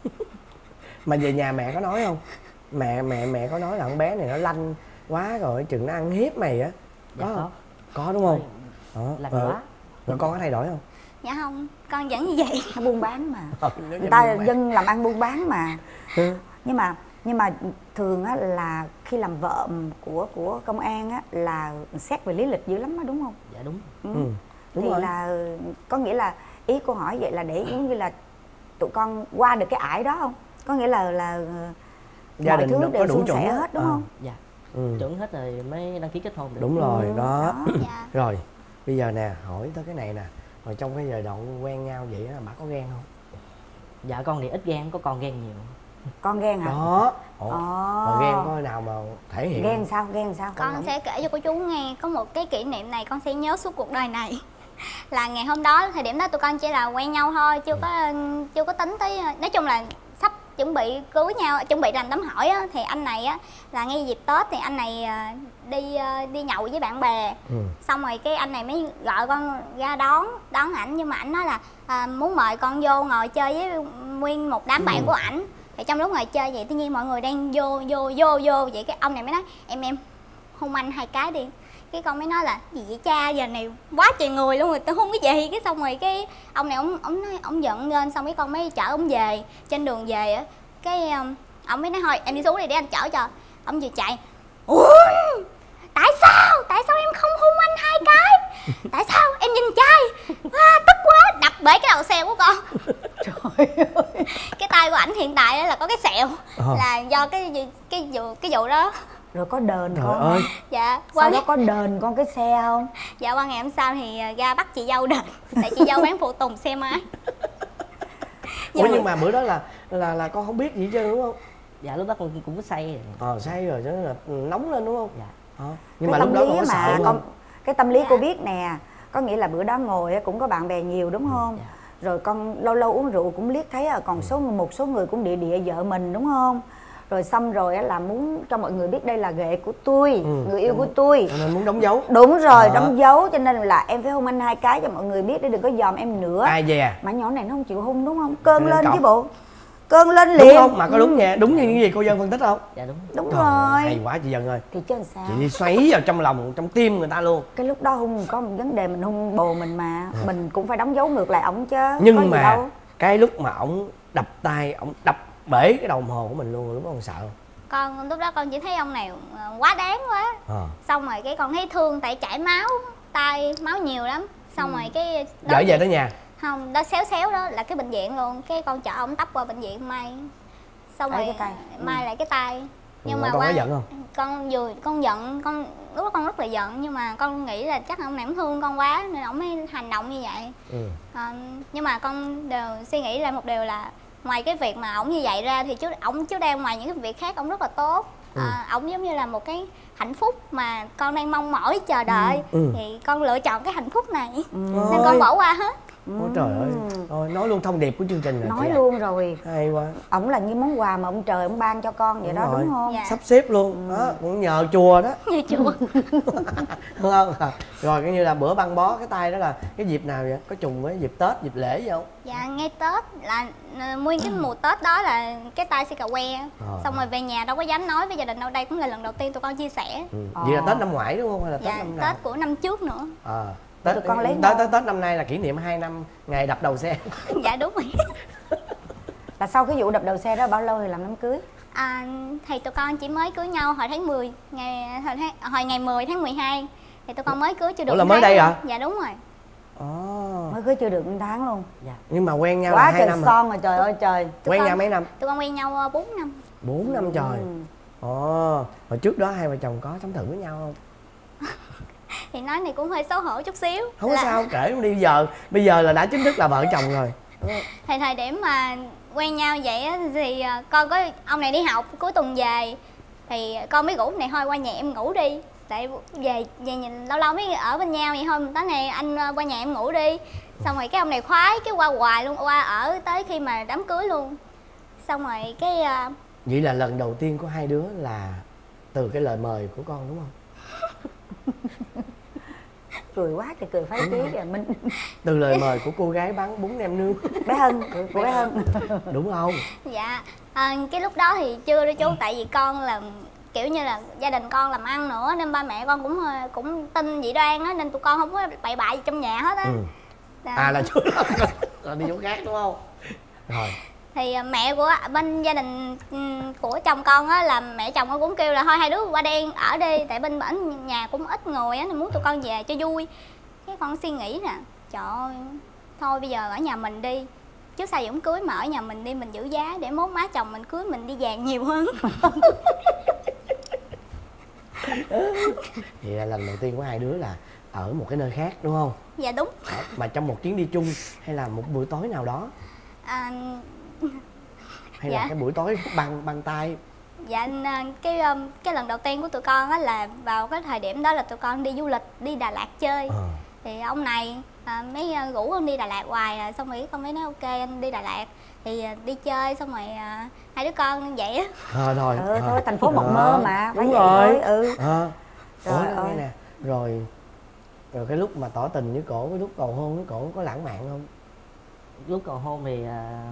Speaker 5: Mà về nhà mẹ có nói không? Mẹ có nói là con bé này nó lanh quá rồi, chừng nó ăn hiếp mày á? Có không? Có đúng không?
Speaker 9: Lanh quá.
Speaker 5: Rồi con có thay đổi không?
Speaker 10: Dạ không, con vẫn như vậy.
Speaker 2: Nó buôn bán mà. Người ta dân làm ăn buôn bán mà. Nhưng mà thường á là khi làm vợ của công an á là xét về lý lịch dữ lắm đó, đúng không?
Speaker 9: Dạ đúng.
Speaker 2: Đúng thì rồi. Là có nghĩa là ý cô hỏi vậy là để giống như là tụi con qua được cái ải đó không? Có nghĩa là
Speaker 5: gia
Speaker 2: mọi
Speaker 5: đình
Speaker 2: thứ đều
Speaker 5: đủ
Speaker 2: suôn
Speaker 5: chuẩn
Speaker 2: sẻ hết đúng không?
Speaker 9: Dạ. Chuẩn hết rồi mới đăng ký kết hôn được.
Speaker 5: Đúng rồi đó.
Speaker 10: Dạ.
Speaker 5: Rồi bây giờ nè, hỏi tới cái này nè, rồi trong cái giai đoạn quen nhau vậy á, bà có ghen không?
Speaker 9: Dạ con thì ít ghen, có con ghen nhiều.
Speaker 2: Con ghen hả?
Speaker 5: Đó. Rồi ghen có nào mà thể hiện?
Speaker 2: Ghen sao?
Speaker 10: Con sẽ kể cho cô chú nghe, có một cái kỷ niệm này con sẽ nhớ suốt cuộc đời này. Là ngày hôm đó, thời điểm đó tụi con chỉ là quen nhau thôi, chưa có tính tới, nói chung là sắp chuẩn bị cưới nhau, chuẩn bị làm đám hỏi á, thì anh này á là ngay dịp Tết thì anh này đi nhậu với bạn bè. Xong rồi cái anh này mới gọi con ra đón ảnh, nhưng mà ảnh nói là muốn mời con vô ngồi chơi với nguyên một đám bạn của ảnh. Thì trong lúc ngồi chơi vậy tự nhiên mọi người đang vô vậy, cái ông này mới nói em hôn anh 2 cái đi. Cái con mới nói là gì vậy cha, giờ này quá trời người luôn rồi tao hôn cái gì. Cái xong rồi cái ông này ông giận lên, xong cái con mới chở ông về. Trên đường về á, cái ông mới nói thôi em đi xuống đi để anh chở cho. Ông vừa chạy, ủa tại sao em không hôn anh 2 cái, tại sao em nhìn trai, tức quá, đập bể cái đầu xe của con. Trời ơi. Cái tay của ảnh hiện tại là có cái sẹo, là do cái vụ đó.
Speaker 2: Rồi có đền
Speaker 5: Trời
Speaker 2: con
Speaker 5: ơi.
Speaker 10: Dạ.
Speaker 2: Sau đó có đền con cái xe không?
Speaker 10: Dạ qua ngày hôm sau thì ra bắt chị dâu đền, tại chị dâu bán phụ tùng xe máy.
Speaker 5: Nhưng mà bữa đó là con không biết gì chứ đúng không?
Speaker 9: Dạ lúc đó con cũng có say rồi.
Speaker 5: Say rồi, cho nên là nóng lên đúng không?
Speaker 9: Dạ.
Speaker 5: Nhưng mà lúc đó con có sợ không?
Speaker 2: Cái tâm lý cô biết nè, có nghĩa là bữa đó ngồi cũng có bạn bè nhiều đúng không? Rồi con lâu lâu uống rượu cũng liếc thấy còn một số người cũng địa địa vợ mình đúng không? Rồi xong rồi là muốn cho mọi người biết đây là ghệ của tôi, người yêu của tôi.
Speaker 5: Cho nên muốn đóng dấu.
Speaker 2: Đúng rồi, đóng dấu, cho nên là em phải hôn anh 2 cái cho mọi người biết để đừng có dòm em nữa.
Speaker 5: Ai về à?
Speaker 2: Mà nhỏ này nó không chịu hôn đúng không? Cơn lên chứ bộ. Cơn lên liền.
Speaker 5: Đúng không? Mà có đúng nha, đúng như những gì cô Dân phân tích không?
Speaker 9: Dạ đúng.
Speaker 2: Đúng
Speaker 5: Trời
Speaker 2: rồi.
Speaker 5: Hay quá chị Dân ơi.
Speaker 2: Thì chứ làm sao?
Speaker 5: Chị đi xoáy vào trong lòng, trong tim người ta luôn.
Speaker 2: Cái lúc đó hung có một vấn đề, mình hung bồ mình mà, mình cũng phải đóng dấu ngược lại ổng chứ.
Speaker 5: Nhưng
Speaker 2: có gì
Speaker 5: mà
Speaker 2: đâu.
Speaker 5: cái lúc mà ổng đập tay, ổng đập bể cái đồng hồ của mình luôn, lúc đó con sợ không?
Speaker 10: Con lúc đó con chỉ thấy ông này quá đáng quá. Xong rồi cái con thấy thương tại chảy máu tay, máu nhiều lắm. Xong rồi cái
Speaker 5: gửi về tới nhà.
Speaker 10: Không, đó xéo đó là cái bệnh viện luôn. Cái con chở ông tấp qua bệnh viện may. Xong rồi
Speaker 2: cái tay.
Speaker 10: may lại cái tay. Nhưng mà
Speaker 5: con có giận không?
Speaker 10: Con giận, lúc đó con rất là giận, nhưng mà con nghĩ là chắc ông này cũng thương con quá nên ông mới hành động như vậy. Nhưng mà con đều suy nghĩ lại một điều là ngoài cái việc mà ổng như vậy ra thì ổng trước đây ngoài những cái việc khác ổng rất là tốt. Ổng giống như là một cái hạnh phúc mà con đang mong mỏi chờ đợi. Thì con lựa chọn cái hạnh phúc này nên con bỏ qua hết.
Speaker 5: Ôi trời ơi, thôi nói luôn thông điệp của chương trình rồi.
Speaker 2: Nói luôn rồi.
Speaker 5: Hay quá.
Speaker 2: Ổng là như món quà mà ông trời ông ban cho con vậy đó, đúng không?
Speaker 10: Dạ.
Speaker 5: Sắp xếp luôn, đó, cũng nhờ chùa đó.
Speaker 10: Nhờ chùa.
Speaker 5: Đúng không? Rồi coi như là bữa băng bó cái tay đó là cái dịp nào vậy? Có trùng với dịp Tết, dịp lễ gì không?
Speaker 10: Dạ, ngay Tết là nguyên cái mùa Tết đó là cái tay xi cà que. Xong rồi về nhà đâu có dám nói với gia đình đâu, đây cũng là lần đầu tiên tụi con chia sẻ.
Speaker 5: Vậy là Tết năm ngoái đúng không? Hay là Tết
Speaker 10: dạ,
Speaker 5: năm nào?
Speaker 10: Tết của năm trước nữa.
Speaker 5: Tết năm nay là kỷ niệm 2 năm ngày đập đầu xe.
Speaker 10: Dạ đúng rồi.
Speaker 2: Là sau cái vụ đập đầu xe đó bao lâu thì làm đám cưới?
Speaker 10: Thì tụi con chỉ mới cưới nhau hồi tháng 10 hồi ngày 10 tháng 12 thì tụi con mới cưới chưa được.
Speaker 5: Ủa là mới đây hả?
Speaker 10: Dạ đúng rồi.
Speaker 2: Mới cưới chưa được 1 tháng luôn.
Speaker 9: Dạ.
Speaker 5: Nhưng mà quen nhau
Speaker 2: quá
Speaker 5: là 2 năm
Speaker 2: son rồi, trời ơi trời.
Speaker 5: Quen nhau mấy năm?
Speaker 10: Tụi con quen nhau 4 năm.
Speaker 5: 4 năm trời. Hồi trước đó hai vợ chồng có sống thử với nhau không?
Speaker 10: Thì nói này cũng hơi xấu hổ chút xíu.
Speaker 5: Không có sao, kể đi. Bây giờ là đã chính thức là vợ chồng rồi.
Speaker 10: Thì thời điểm mà quen nhau vậy á, thì con có ông này đi học cuối tuần về thì con mới rủ này thôi qua nhà em ngủ đi, tại về nhìn lâu lâu mới ở bên nhau vậy thôi, tối nay anh qua nhà em ngủ đi. Xong rồi cái ông này khoái cái qua hoài luôn, qua ở tới khi mà đám cưới luôn. Xong rồi cái
Speaker 5: vậy là lần đầu tiên của hai đứa là từ cái lời mời của con đúng không?
Speaker 2: Cười quá thì cười phái chí kìa Minh.
Speaker 5: Từ lời mời của cô gái bán bún nem nướng
Speaker 2: bé Hân, của bé Hân
Speaker 5: đúng không?
Speaker 10: Dạ, cái lúc đó thì chưa đó chú, tại vì con là kiểu như là gia đình con làm ăn nữa nên ba mẹ con cũng tin dị đoan đó, nên tụi con không có bậy bạ gì trong nhà hết á.
Speaker 5: Là chú là đi chỗ khác đúng không? Rồi
Speaker 10: thì mẹ của bên gia đình của chồng con á, là mẹ chồng con cũng kêu là thôi hai đứa qua đây ở đi, tại bên bển nhà cũng ít người á nên muốn tụi con về cho vui. Cái con suy nghĩ nè, trời ơi thôi bây giờ ở nhà mình đi, trước sau gì cũng cưới mà ở nhà mình đi, mình giữ giá để mốt má chồng mình cưới mình đi vàng nhiều hơn.
Speaker 5: Vậy là lần đầu tiên của hai đứa là ở một cái nơi khác đúng không?
Speaker 10: Dạ đúng.
Speaker 5: Mà trong một chuyến đi chung hay là một buổi tối nào đó? Hay là cái buổi tối băng tay?
Speaker 10: Dạ, cái lần đầu tiên của tụi con á là vào cái thời điểm đó là tụi con đi du lịch, đi Đà Lạt chơi. Thì ông này mới rủ con đi Đà Lạt hoài, xong rồi con mới nói ok anh đi Đà Lạt. Thì đi chơi xong rồi hai đứa con vậy á.
Speaker 2: Thôi thành phố mộng mơ mà, phải
Speaker 5: đúng
Speaker 2: vậy
Speaker 5: rồi.
Speaker 2: Thôi.
Speaker 5: Rồi nghe nè, rồi cái lúc mà tỏ tình với cổ, cái lúc cầu hôn với cổ có lãng mạn không?
Speaker 9: Lúc cầu hôn thì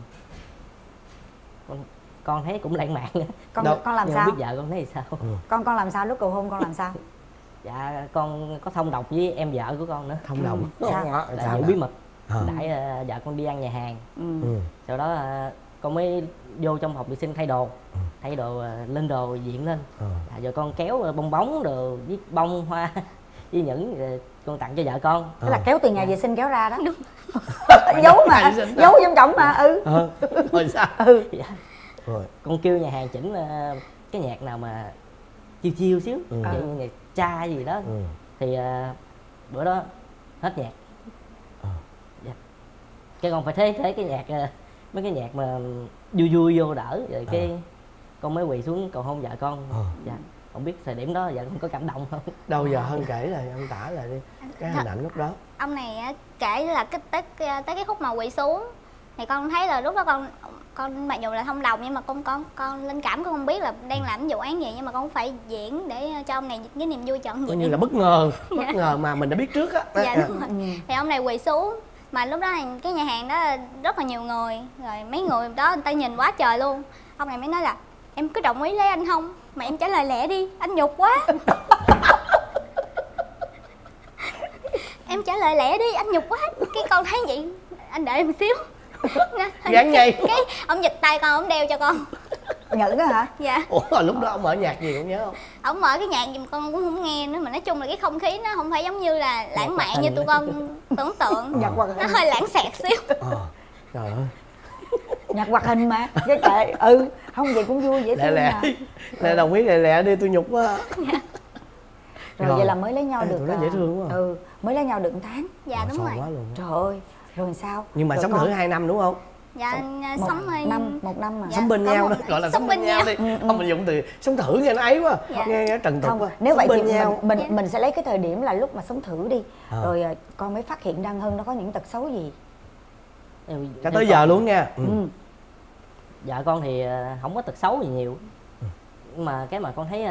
Speaker 9: con thấy cũng lãng mạn.
Speaker 2: Con làm
Speaker 9: nhưng
Speaker 2: sao?
Speaker 9: Biết vợ con thấy sao?
Speaker 2: Con làm sao lúc cầu hôn con làm sao?
Speaker 9: Dạ con có thông đồng với em vợ của con nữa.
Speaker 5: Thông đồng
Speaker 9: là giữ bí mật. Đãi vợ con đi ăn nhà hàng. Sau đó con mới vô trong phòng vệ sinh thay đồ, lên đồ diện lên. Rồi con kéo bong bóng đồ với bông hoa với những con tặng cho vợ con.
Speaker 2: Tức là kéo từ nhà vệ sinh kéo ra đó. Đúng. Giấu mà, giấu trong trọng mà.
Speaker 5: Rồi sao?
Speaker 9: Dạ. Rồi con kêu nhà hàng chỉnh cái nhạc nào mà chiêu chiêu xíu, vậy như nhạc cha gì đó. Thì bữa đó hết nhạc. Dạ. Cái con phải thế cái nhạc mấy cái nhạc mà vui vui vô đỡ rồi cái con mới quỳ xuống cầu hôn vợ con. Dạ. Không biết thời điểm đó vợ con có cảm động không?
Speaker 5: Đâu giờ Hân kể là Hân tả lại đi cái hình ảnh lúc đó.
Speaker 10: ông này á, kể là tới cái khúc mà quỳ xuống thì con thấy là lúc đó con mặc dù là thông đồng nhưng mà con linh cảm con không biết là đang làm vụ án gì, nhưng mà con phải diễn để cho ông này cái niềm vui trọn vẹn.
Speaker 5: Như là bất ngờ mà mình đã biết trước á.
Speaker 10: Dạ đúng rồi. Thì ông này quỳ xuống mà lúc đó là cái nhà hàng đó rất là nhiều người, rồi mấy người đó người ta nhìn quá trời luôn. Ông này mới nói là em có đồng ý lấy anh không, mà em trả lời lẹ đi, anh nhục quá. Em trả lời lẹ đi, anh nhục quá. Cái con thấy vậy, anh đợi em một xíu.
Speaker 5: Gắn ngay.
Speaker 10: Cái ông giật tay con, ông đeo cho con.
Speaker 2: Nhẫn đó hả?
Speaker 10: Dạ.
Speaker 5: Ủa lúc đó ông mở nhạc gì cũng nhớ không?
Speaker 10: Ông mở cái nhạc gì mà con cũng không nghe nữa, mà nói chung là cái không khí nó không phải giống như là lãng mạn như tụi con tưởng tượng.
Speaker 2: Nhạc hoạt
Speaker 10: nó hơi lãng xẹt xíu.
Speaker 5: Trời ơi.
Speaker 2: Nhạc hoạt hình mà. Cái kệ không vậy cũng vui dễ thương mà.
Speaker 5: Lẹ đồng ý lẹ đi, tôi nhục quá.
Speaker 2: Rồi vậy là mới lấy nhau được.
Speaker 5: Tụi nó dễ thương quá.
Speaker 2: Mới lấy nhau được 1 tháng.
Speaker 10: Dạ đúng rồi.
Speaker 5: Quá luôn.
Speaker 2: Trời ơi, rồi sao?
Speaker 5: Nhưng mà sống thử 2 năm đúng không?
Speaker 10: Dạ sống
Speaker 2: một năm mà.
Speaker 5: Sống bên nhau đó, gọi là sống bên nhau đi. Không mình dùng từ sống thử nghe nó ấy quá. Nghe trần tục quá.
Speaker 2: Nếu vậy thì mình sẽ lấy cái thời điểm là lúc mà sống thử đi. Rồi con mới phát hiện Đăng Hưng nó có những tật xấu gì.
Speaker 5: Cho tới giờ luôn nha.
Speaker 9: Dạ con thì không có tật xấu gì nhiều. Nhưng mà cái mà con thấy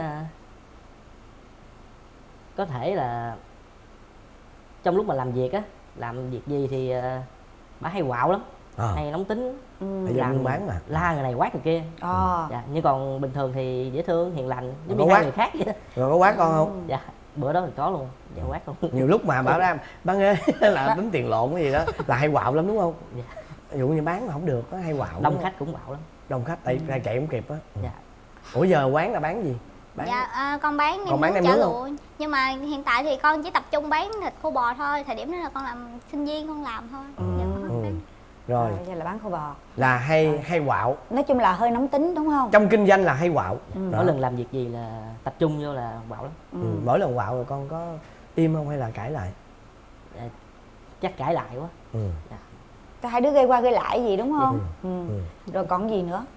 Speaker 9: có thể là trong lúc mà làm việc á, làm việc gì thì bà hay quạo lắm, hay nóng tính,
Speaker 5: làm bán mà
Speaker 9: la người này quát người kia. Dạ, nhưng còn bình thường thì dễ thương, hiền lành, giống như hai người khác vậy đó.
Speaker 5: Rồi có quát con không?
Speaker 9: Dạ, bữa đó thì có luôn, dạ quát luôn.
Speaker 5: Nhiều lúc mà bảo ra bán ghê là tính tiền lộn cái gì đó là hay quạo lắm đúng không?
Speaker 9: Dạ.
Speaker 5: Ví dụ như bán mà không được, nó hay quạo.
Speaker 9: Đông khách cũng quạo lắm.
Speaker 5: Đông khách tại chạy không kịp á.
Speaker 9: Dạ.
Speaker 5: Ủa giờ quán là bán gì?
Speaker 10: Dạ con bán
Speaker 5: nem
Speaker 10: chả
Speaker 5: nướng
Speaker 10: lụa. Nhưng mà hiện tại thì con chỉ tập trung bán thịt khô bò thôi. Thời điểm đó là con làm sinh viên con làm thôi.
Speaker 5: Rồi
Speaker 2: vậy là bán khô bò.
Speaker 5: Là hay quạo.
Speaker 2: Nói chung là hơi nóng tính đúng không?
Speaker 5: Trong kinh doanh là hay quạo.
Speaker 9: Mỗi lần làm việc gì là tập trung vô là quạo lắm.
Speaker 5: Mỗi lần quạo rồi con có im không hay là cãi lại?
Speaker 9: Chắc cãi lại quá.
Speaker 2: Hai đứa gây qua gây lại gì đúng không? Rồi còn gì nữa?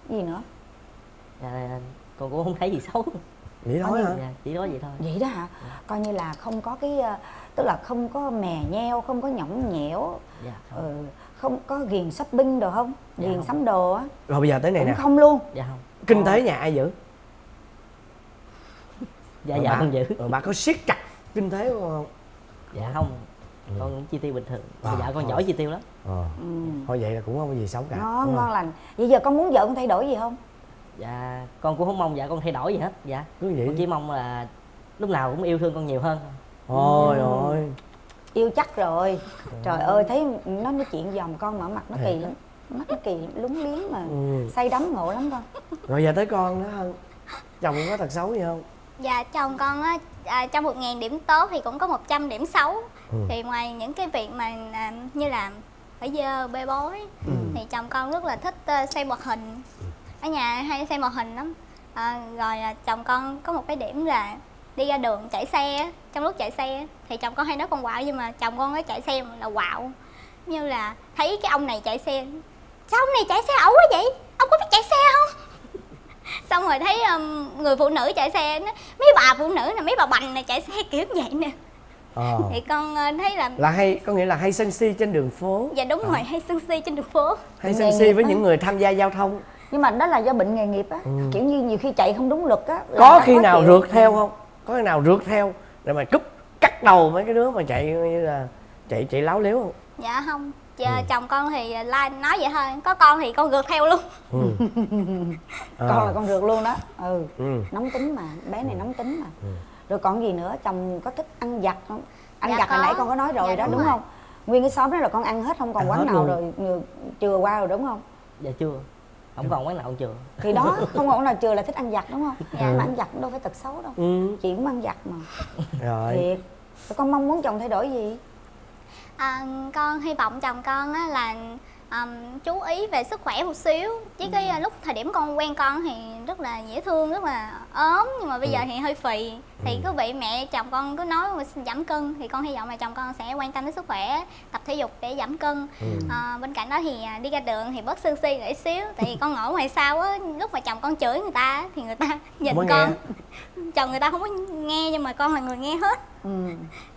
Speaker 9: Con cũng không thấy gì xấu.
Speaker 5: Vậy thôi hả?
Speaker 9: Chỉ nói vậy thôi.
Speaker 2: Vậy đó hả? Coi như là không có cái, tức là không có mè nheo, không có nhõng nhẽo, không có ghiền shopping đồ không? Ghiền sắm đồ á.
Speaker 5: Rồi bây giờ tới này nè.
Speaker 2: Không luôn.
Speaker 9: Dạ không.
Speaker 5: Kinh tế nhà ai giữ?
Speaker 9: Dạ không giữ.
Speaker 5: Bà có siết chặt kinh tế không?
Speaker 9: Dạ không. Con cũng chi tiêu bình thường. Dạ con giỏi chi tiêu lắm.
Speaker 5: Thôi vậy là cũng không có gì xấu cả.
Speaker 2: Ngon lành. Vậy giờ con muốn vợ con thay đổi gì không?
Speaker 9: Dạ con cũng không mong dạ con thay đổi gì hết. Dạ
Speaker 5: cứ vậy.
Speaker 9: Con chỉ mong là lúc nào cũng yêu thương con nhiều hơn.
Speaker 5: Ôi ôi.
Speaker 2: Yêu chắc rồi. Trời ơi thấy nó nói chuyện dòm con mà mặt nó kỳ lắm. Mắt nó kỳ lúng liếng mà. Say đắm ngộ lắm con.
Speaker 5: Rồi giờ tới con đó hơn. Chồng có tật xấu gì không?
Speaker 10: Dạ chồng con á, trong 1000 điểm tốt thì cũng có 100 điểm xấu. Thì ngoài những cái việc mà như là phải dơ bê bối thì chồng con rất là thích xem hoạt hình. Ở nhà hay xem hoạt hình lắm. Rồi chồng con có một cái điểm là đi ra đường chạy xe. Trong lúc chạy xe thì chồng con hay nói con quạo, nhưng mà chồng con nói chạy xe là quạo. Như là thấy cái ông này chạy xe, sao ông này chạy xe ẩu quá vậy, ông có biết chạy xe không? Xong rồi thấy người phụ nữ chạy xe, mấy bà phụ nữ này, mấy bà bành này chạy xe kiểu vậy nè. Thì con thấy là
Speaker 5: hay, có nghĩa là hay sân si trên đường phố.
Speaker 10: Dạ đúng rồi, hay sân si trên đường phố.
Speaker 5: Hay sân si với những người tham gia giao thông.
Speaker 2: Nhưng mà đó là do bệnh nghề nghiệp á. Kiểu như nhiều khi chạy không đúng luật á.
Speaker 5: Có khi nào rượt theo không? Có khi nào rượt theo rồi mà cắt đầu mấy cái đứa mà chạy như là chạy láo léo không?
Speaker 10: Dạ không. Chồng con thì nói vậy thôi. Có con thì con rượt theo luôn.
Speaker 2: Con là con rượt luôn đó. Nóng tính mà, bé này nóng tính mà. Rồi còn gì nữa, chồng có thích ăn vặt không? Ăn vặt hồi nãy con có nói rồi đó, đúng không? Nguyên cái xóm đó là con ăn hết không còn quán nào rồi chừa qua rồi đúng không?
Speaker 9: Dạ chưa. Không còn quán nào còn chừa.
Speaker 2: Thì đó, không còn quán nào chừa là thích ăn vặt đúng không? Mà ăn vặt cũng đâu phải tật xấu đâu. Chị cũng ăn vặt mà.
Speaker 5: Rồi.
Speaker 2: Thiệt. Con mong muốn chồng thay đổi gì?
Speaker 10: Con hy vọng chồng con á là chú ý về sức khỏe một xíu. Chứ cái lúc thời điểm con quen con thì rất là dễ thương, rất là ốm. Nhưng mà bây giờ thì hơi phì. Thì cứ bị mẹ chồng con cứ nói mà xin giảm cân. Thì con hy vọng là chồng con sẽ quan tâm đến sức khỏe, tập thể dục để giảm cân. Bên cạnh đó thì đi ra đường thì bớt sân si lại xíu. Tại vì con ở ngoài sau á, lúc mà chồng con chửi người ta thì người ta nhìn con. Chồng người ta không có nghe nhưng mà con là người nghe hết.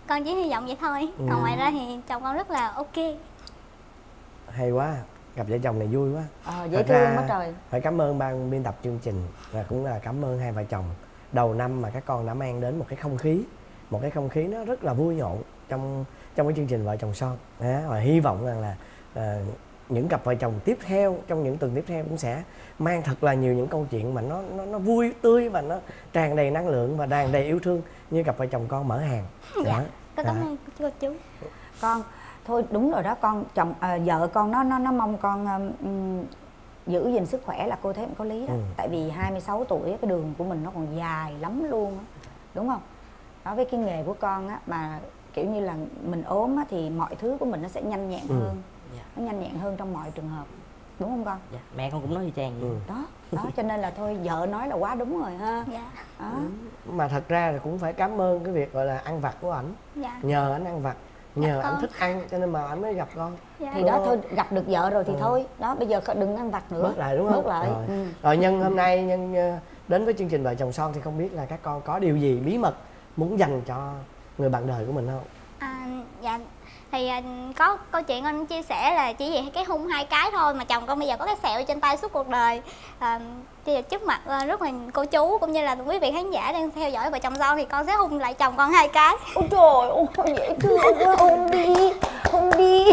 Speaker 10: Con chỉ hy vọng vậy thôi. Còn ngoài ra thì chồng con rất là ok.
Speaker 5: Hay quá, gặp vợ chồng này vui quá.
Speaker 2: Dễ thương quá trời.
Speaker 5: Phải cảm ơn ban biên tập chương trình và cũng là cảm ơn hai vợ chồng. Đầu năm mà các con đã mang đến một cái không khí nó rất là vui nhộn trong cái chương trình Vợ Chồng Son. Và hy vọng rằng là những cặp vợ chồng tiếp theo trong những tuần tiếp theo cũng sẽ mang thật là nhiều những câu chuyện mà nó vui tươi và nó tràn đầy năng lượng và tràn đầy yêu thương như cặp vợ chồng con mở hàng.
Speaker 10: Dạ. Con cảm ơn cô chú.
Speaker 2: Con thôi đúng rồi đó, con chồng vợ con nó mong con giữ gìn sức khỏe là cô thấy có lý đó. Tại vì 26 tuổi cái đường của mình nó còn dài lắm luôn á, đúng không? Đó, với cái nghề của con á mà kiểu như là mình ốm á thì mọi thứ của mình nó sẽ nhanh nhẹn hơn. Nó nhanh nhẹn hơn trong mọi trường hợp, đúng không con?
Speaker 9: Dạ, mẹ con cũng nói y chang vậy.
Speaker 2: Đó cho nên là thôi vợ nói là quá đúng rồi ha.
Speaker 10: Dạ.
Speaker 2: Đó.
Speaker 5: Mà thật ra là cũng phải cảm ơn cái việc gọi là ăn vặt của ảnh.
Speaker 10: Dạ.
Speaker 5: Nhờ ảnh ăn vặt, nhờ ảnh thích ăn cho nên mà ảnh mới gặp con.
Speaker 10: Dạ.
Speaker 2: Thì đó thôi, gặp được vợ rồi thì thôi. Đó bây giờ đừng ăn vặt nữa.
Speaker 5: Bớt lại đúng không?
Speaker 2: Bớt lại.
Speaker 5: Rồi nhân hôm nay nhân đến với chương trình Vợ Chồng Son thì không biết là các con có điều gì bí mật muốn dành cho người bạn đời của mình không?
Speaker 10: Dạ thì có câu chuyện con chia sẻ là chỉ vì cái hung 2 cái thôi mà chồng con bây giờ có cái sẹo trên tay suốt cuộc đời. Thì trước mặt rất là cô chú cũng như là quý vị khán giả đang theo dõi Vợ Chồng Son thì con sẽ hung lại chồng con 2 cái.
Speaker 2: Ôi trời ơi dễ thương quá, hôn đi.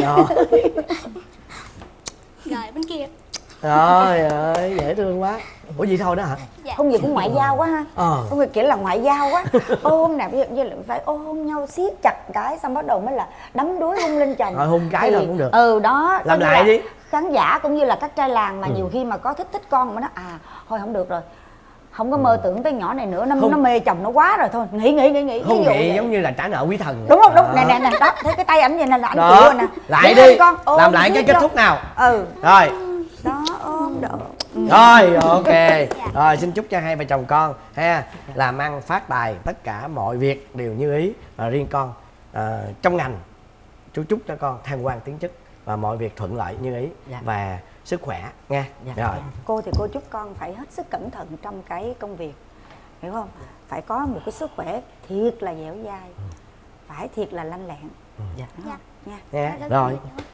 Speaker 10: Rồi bên kia.
Speaker 5: Trời ơi dễ thương quá. Ủa gì thôi đó hả?
Speaker 10: Dạ.
Speaker 2: Không gì cũng ngoại giao quá ha. Không việc kiểu là ngoại giao quá. Ôm nè, bây giờ phải ôm nhau siết chặt cái xong bắt đầu mới là đấm đuối hung lên chồng.
Speaker 5: Rồi hung cái thôi cũng được.
Speaker 2: Đó.
Speaker 5: Làm lại đi.
Speaker 2: Khán giả cũng như là các trai làng mà nhiều khi mà có thích con mà nó thôi không được rồi. Không có mơ tưởng tới nhỏ này nữa, nó mê chồng nó quá rồi thôi. Nghỉ.
Speaker 5: Không nghĩ giống như là trả nợ quý thần.
Speaker 2: Đúng không? Đúng. Nè đó, thấy cái tay ảnh vậy nè là ảnh chịu rồi nè.
Speaker 5: Lại đi. Con, làm lại cái kết thúc nào. Rồi.
Speaker 2: Đó ôm đỡ.
Speaker 5: Rồi ok. Rồi xin chúc cho hai vợ chồng con ha làm ăn phát tài, tất cả mọi việc đều như ý. Và riêng con trong ngành chú chúc cho con thăng quan tiến chức và mọi việc thuận lợi như ý và sức khỏe nha. Rồi
Speaker 2: cô thì cô chúc con phải hết sức cẩn thận trong cái công việc, hiểu không? Phải có một cái sức khỏe thiệt là dẻo dai, phải thiệt là lanh lẹn.
Speaker 5: Nha. Rồi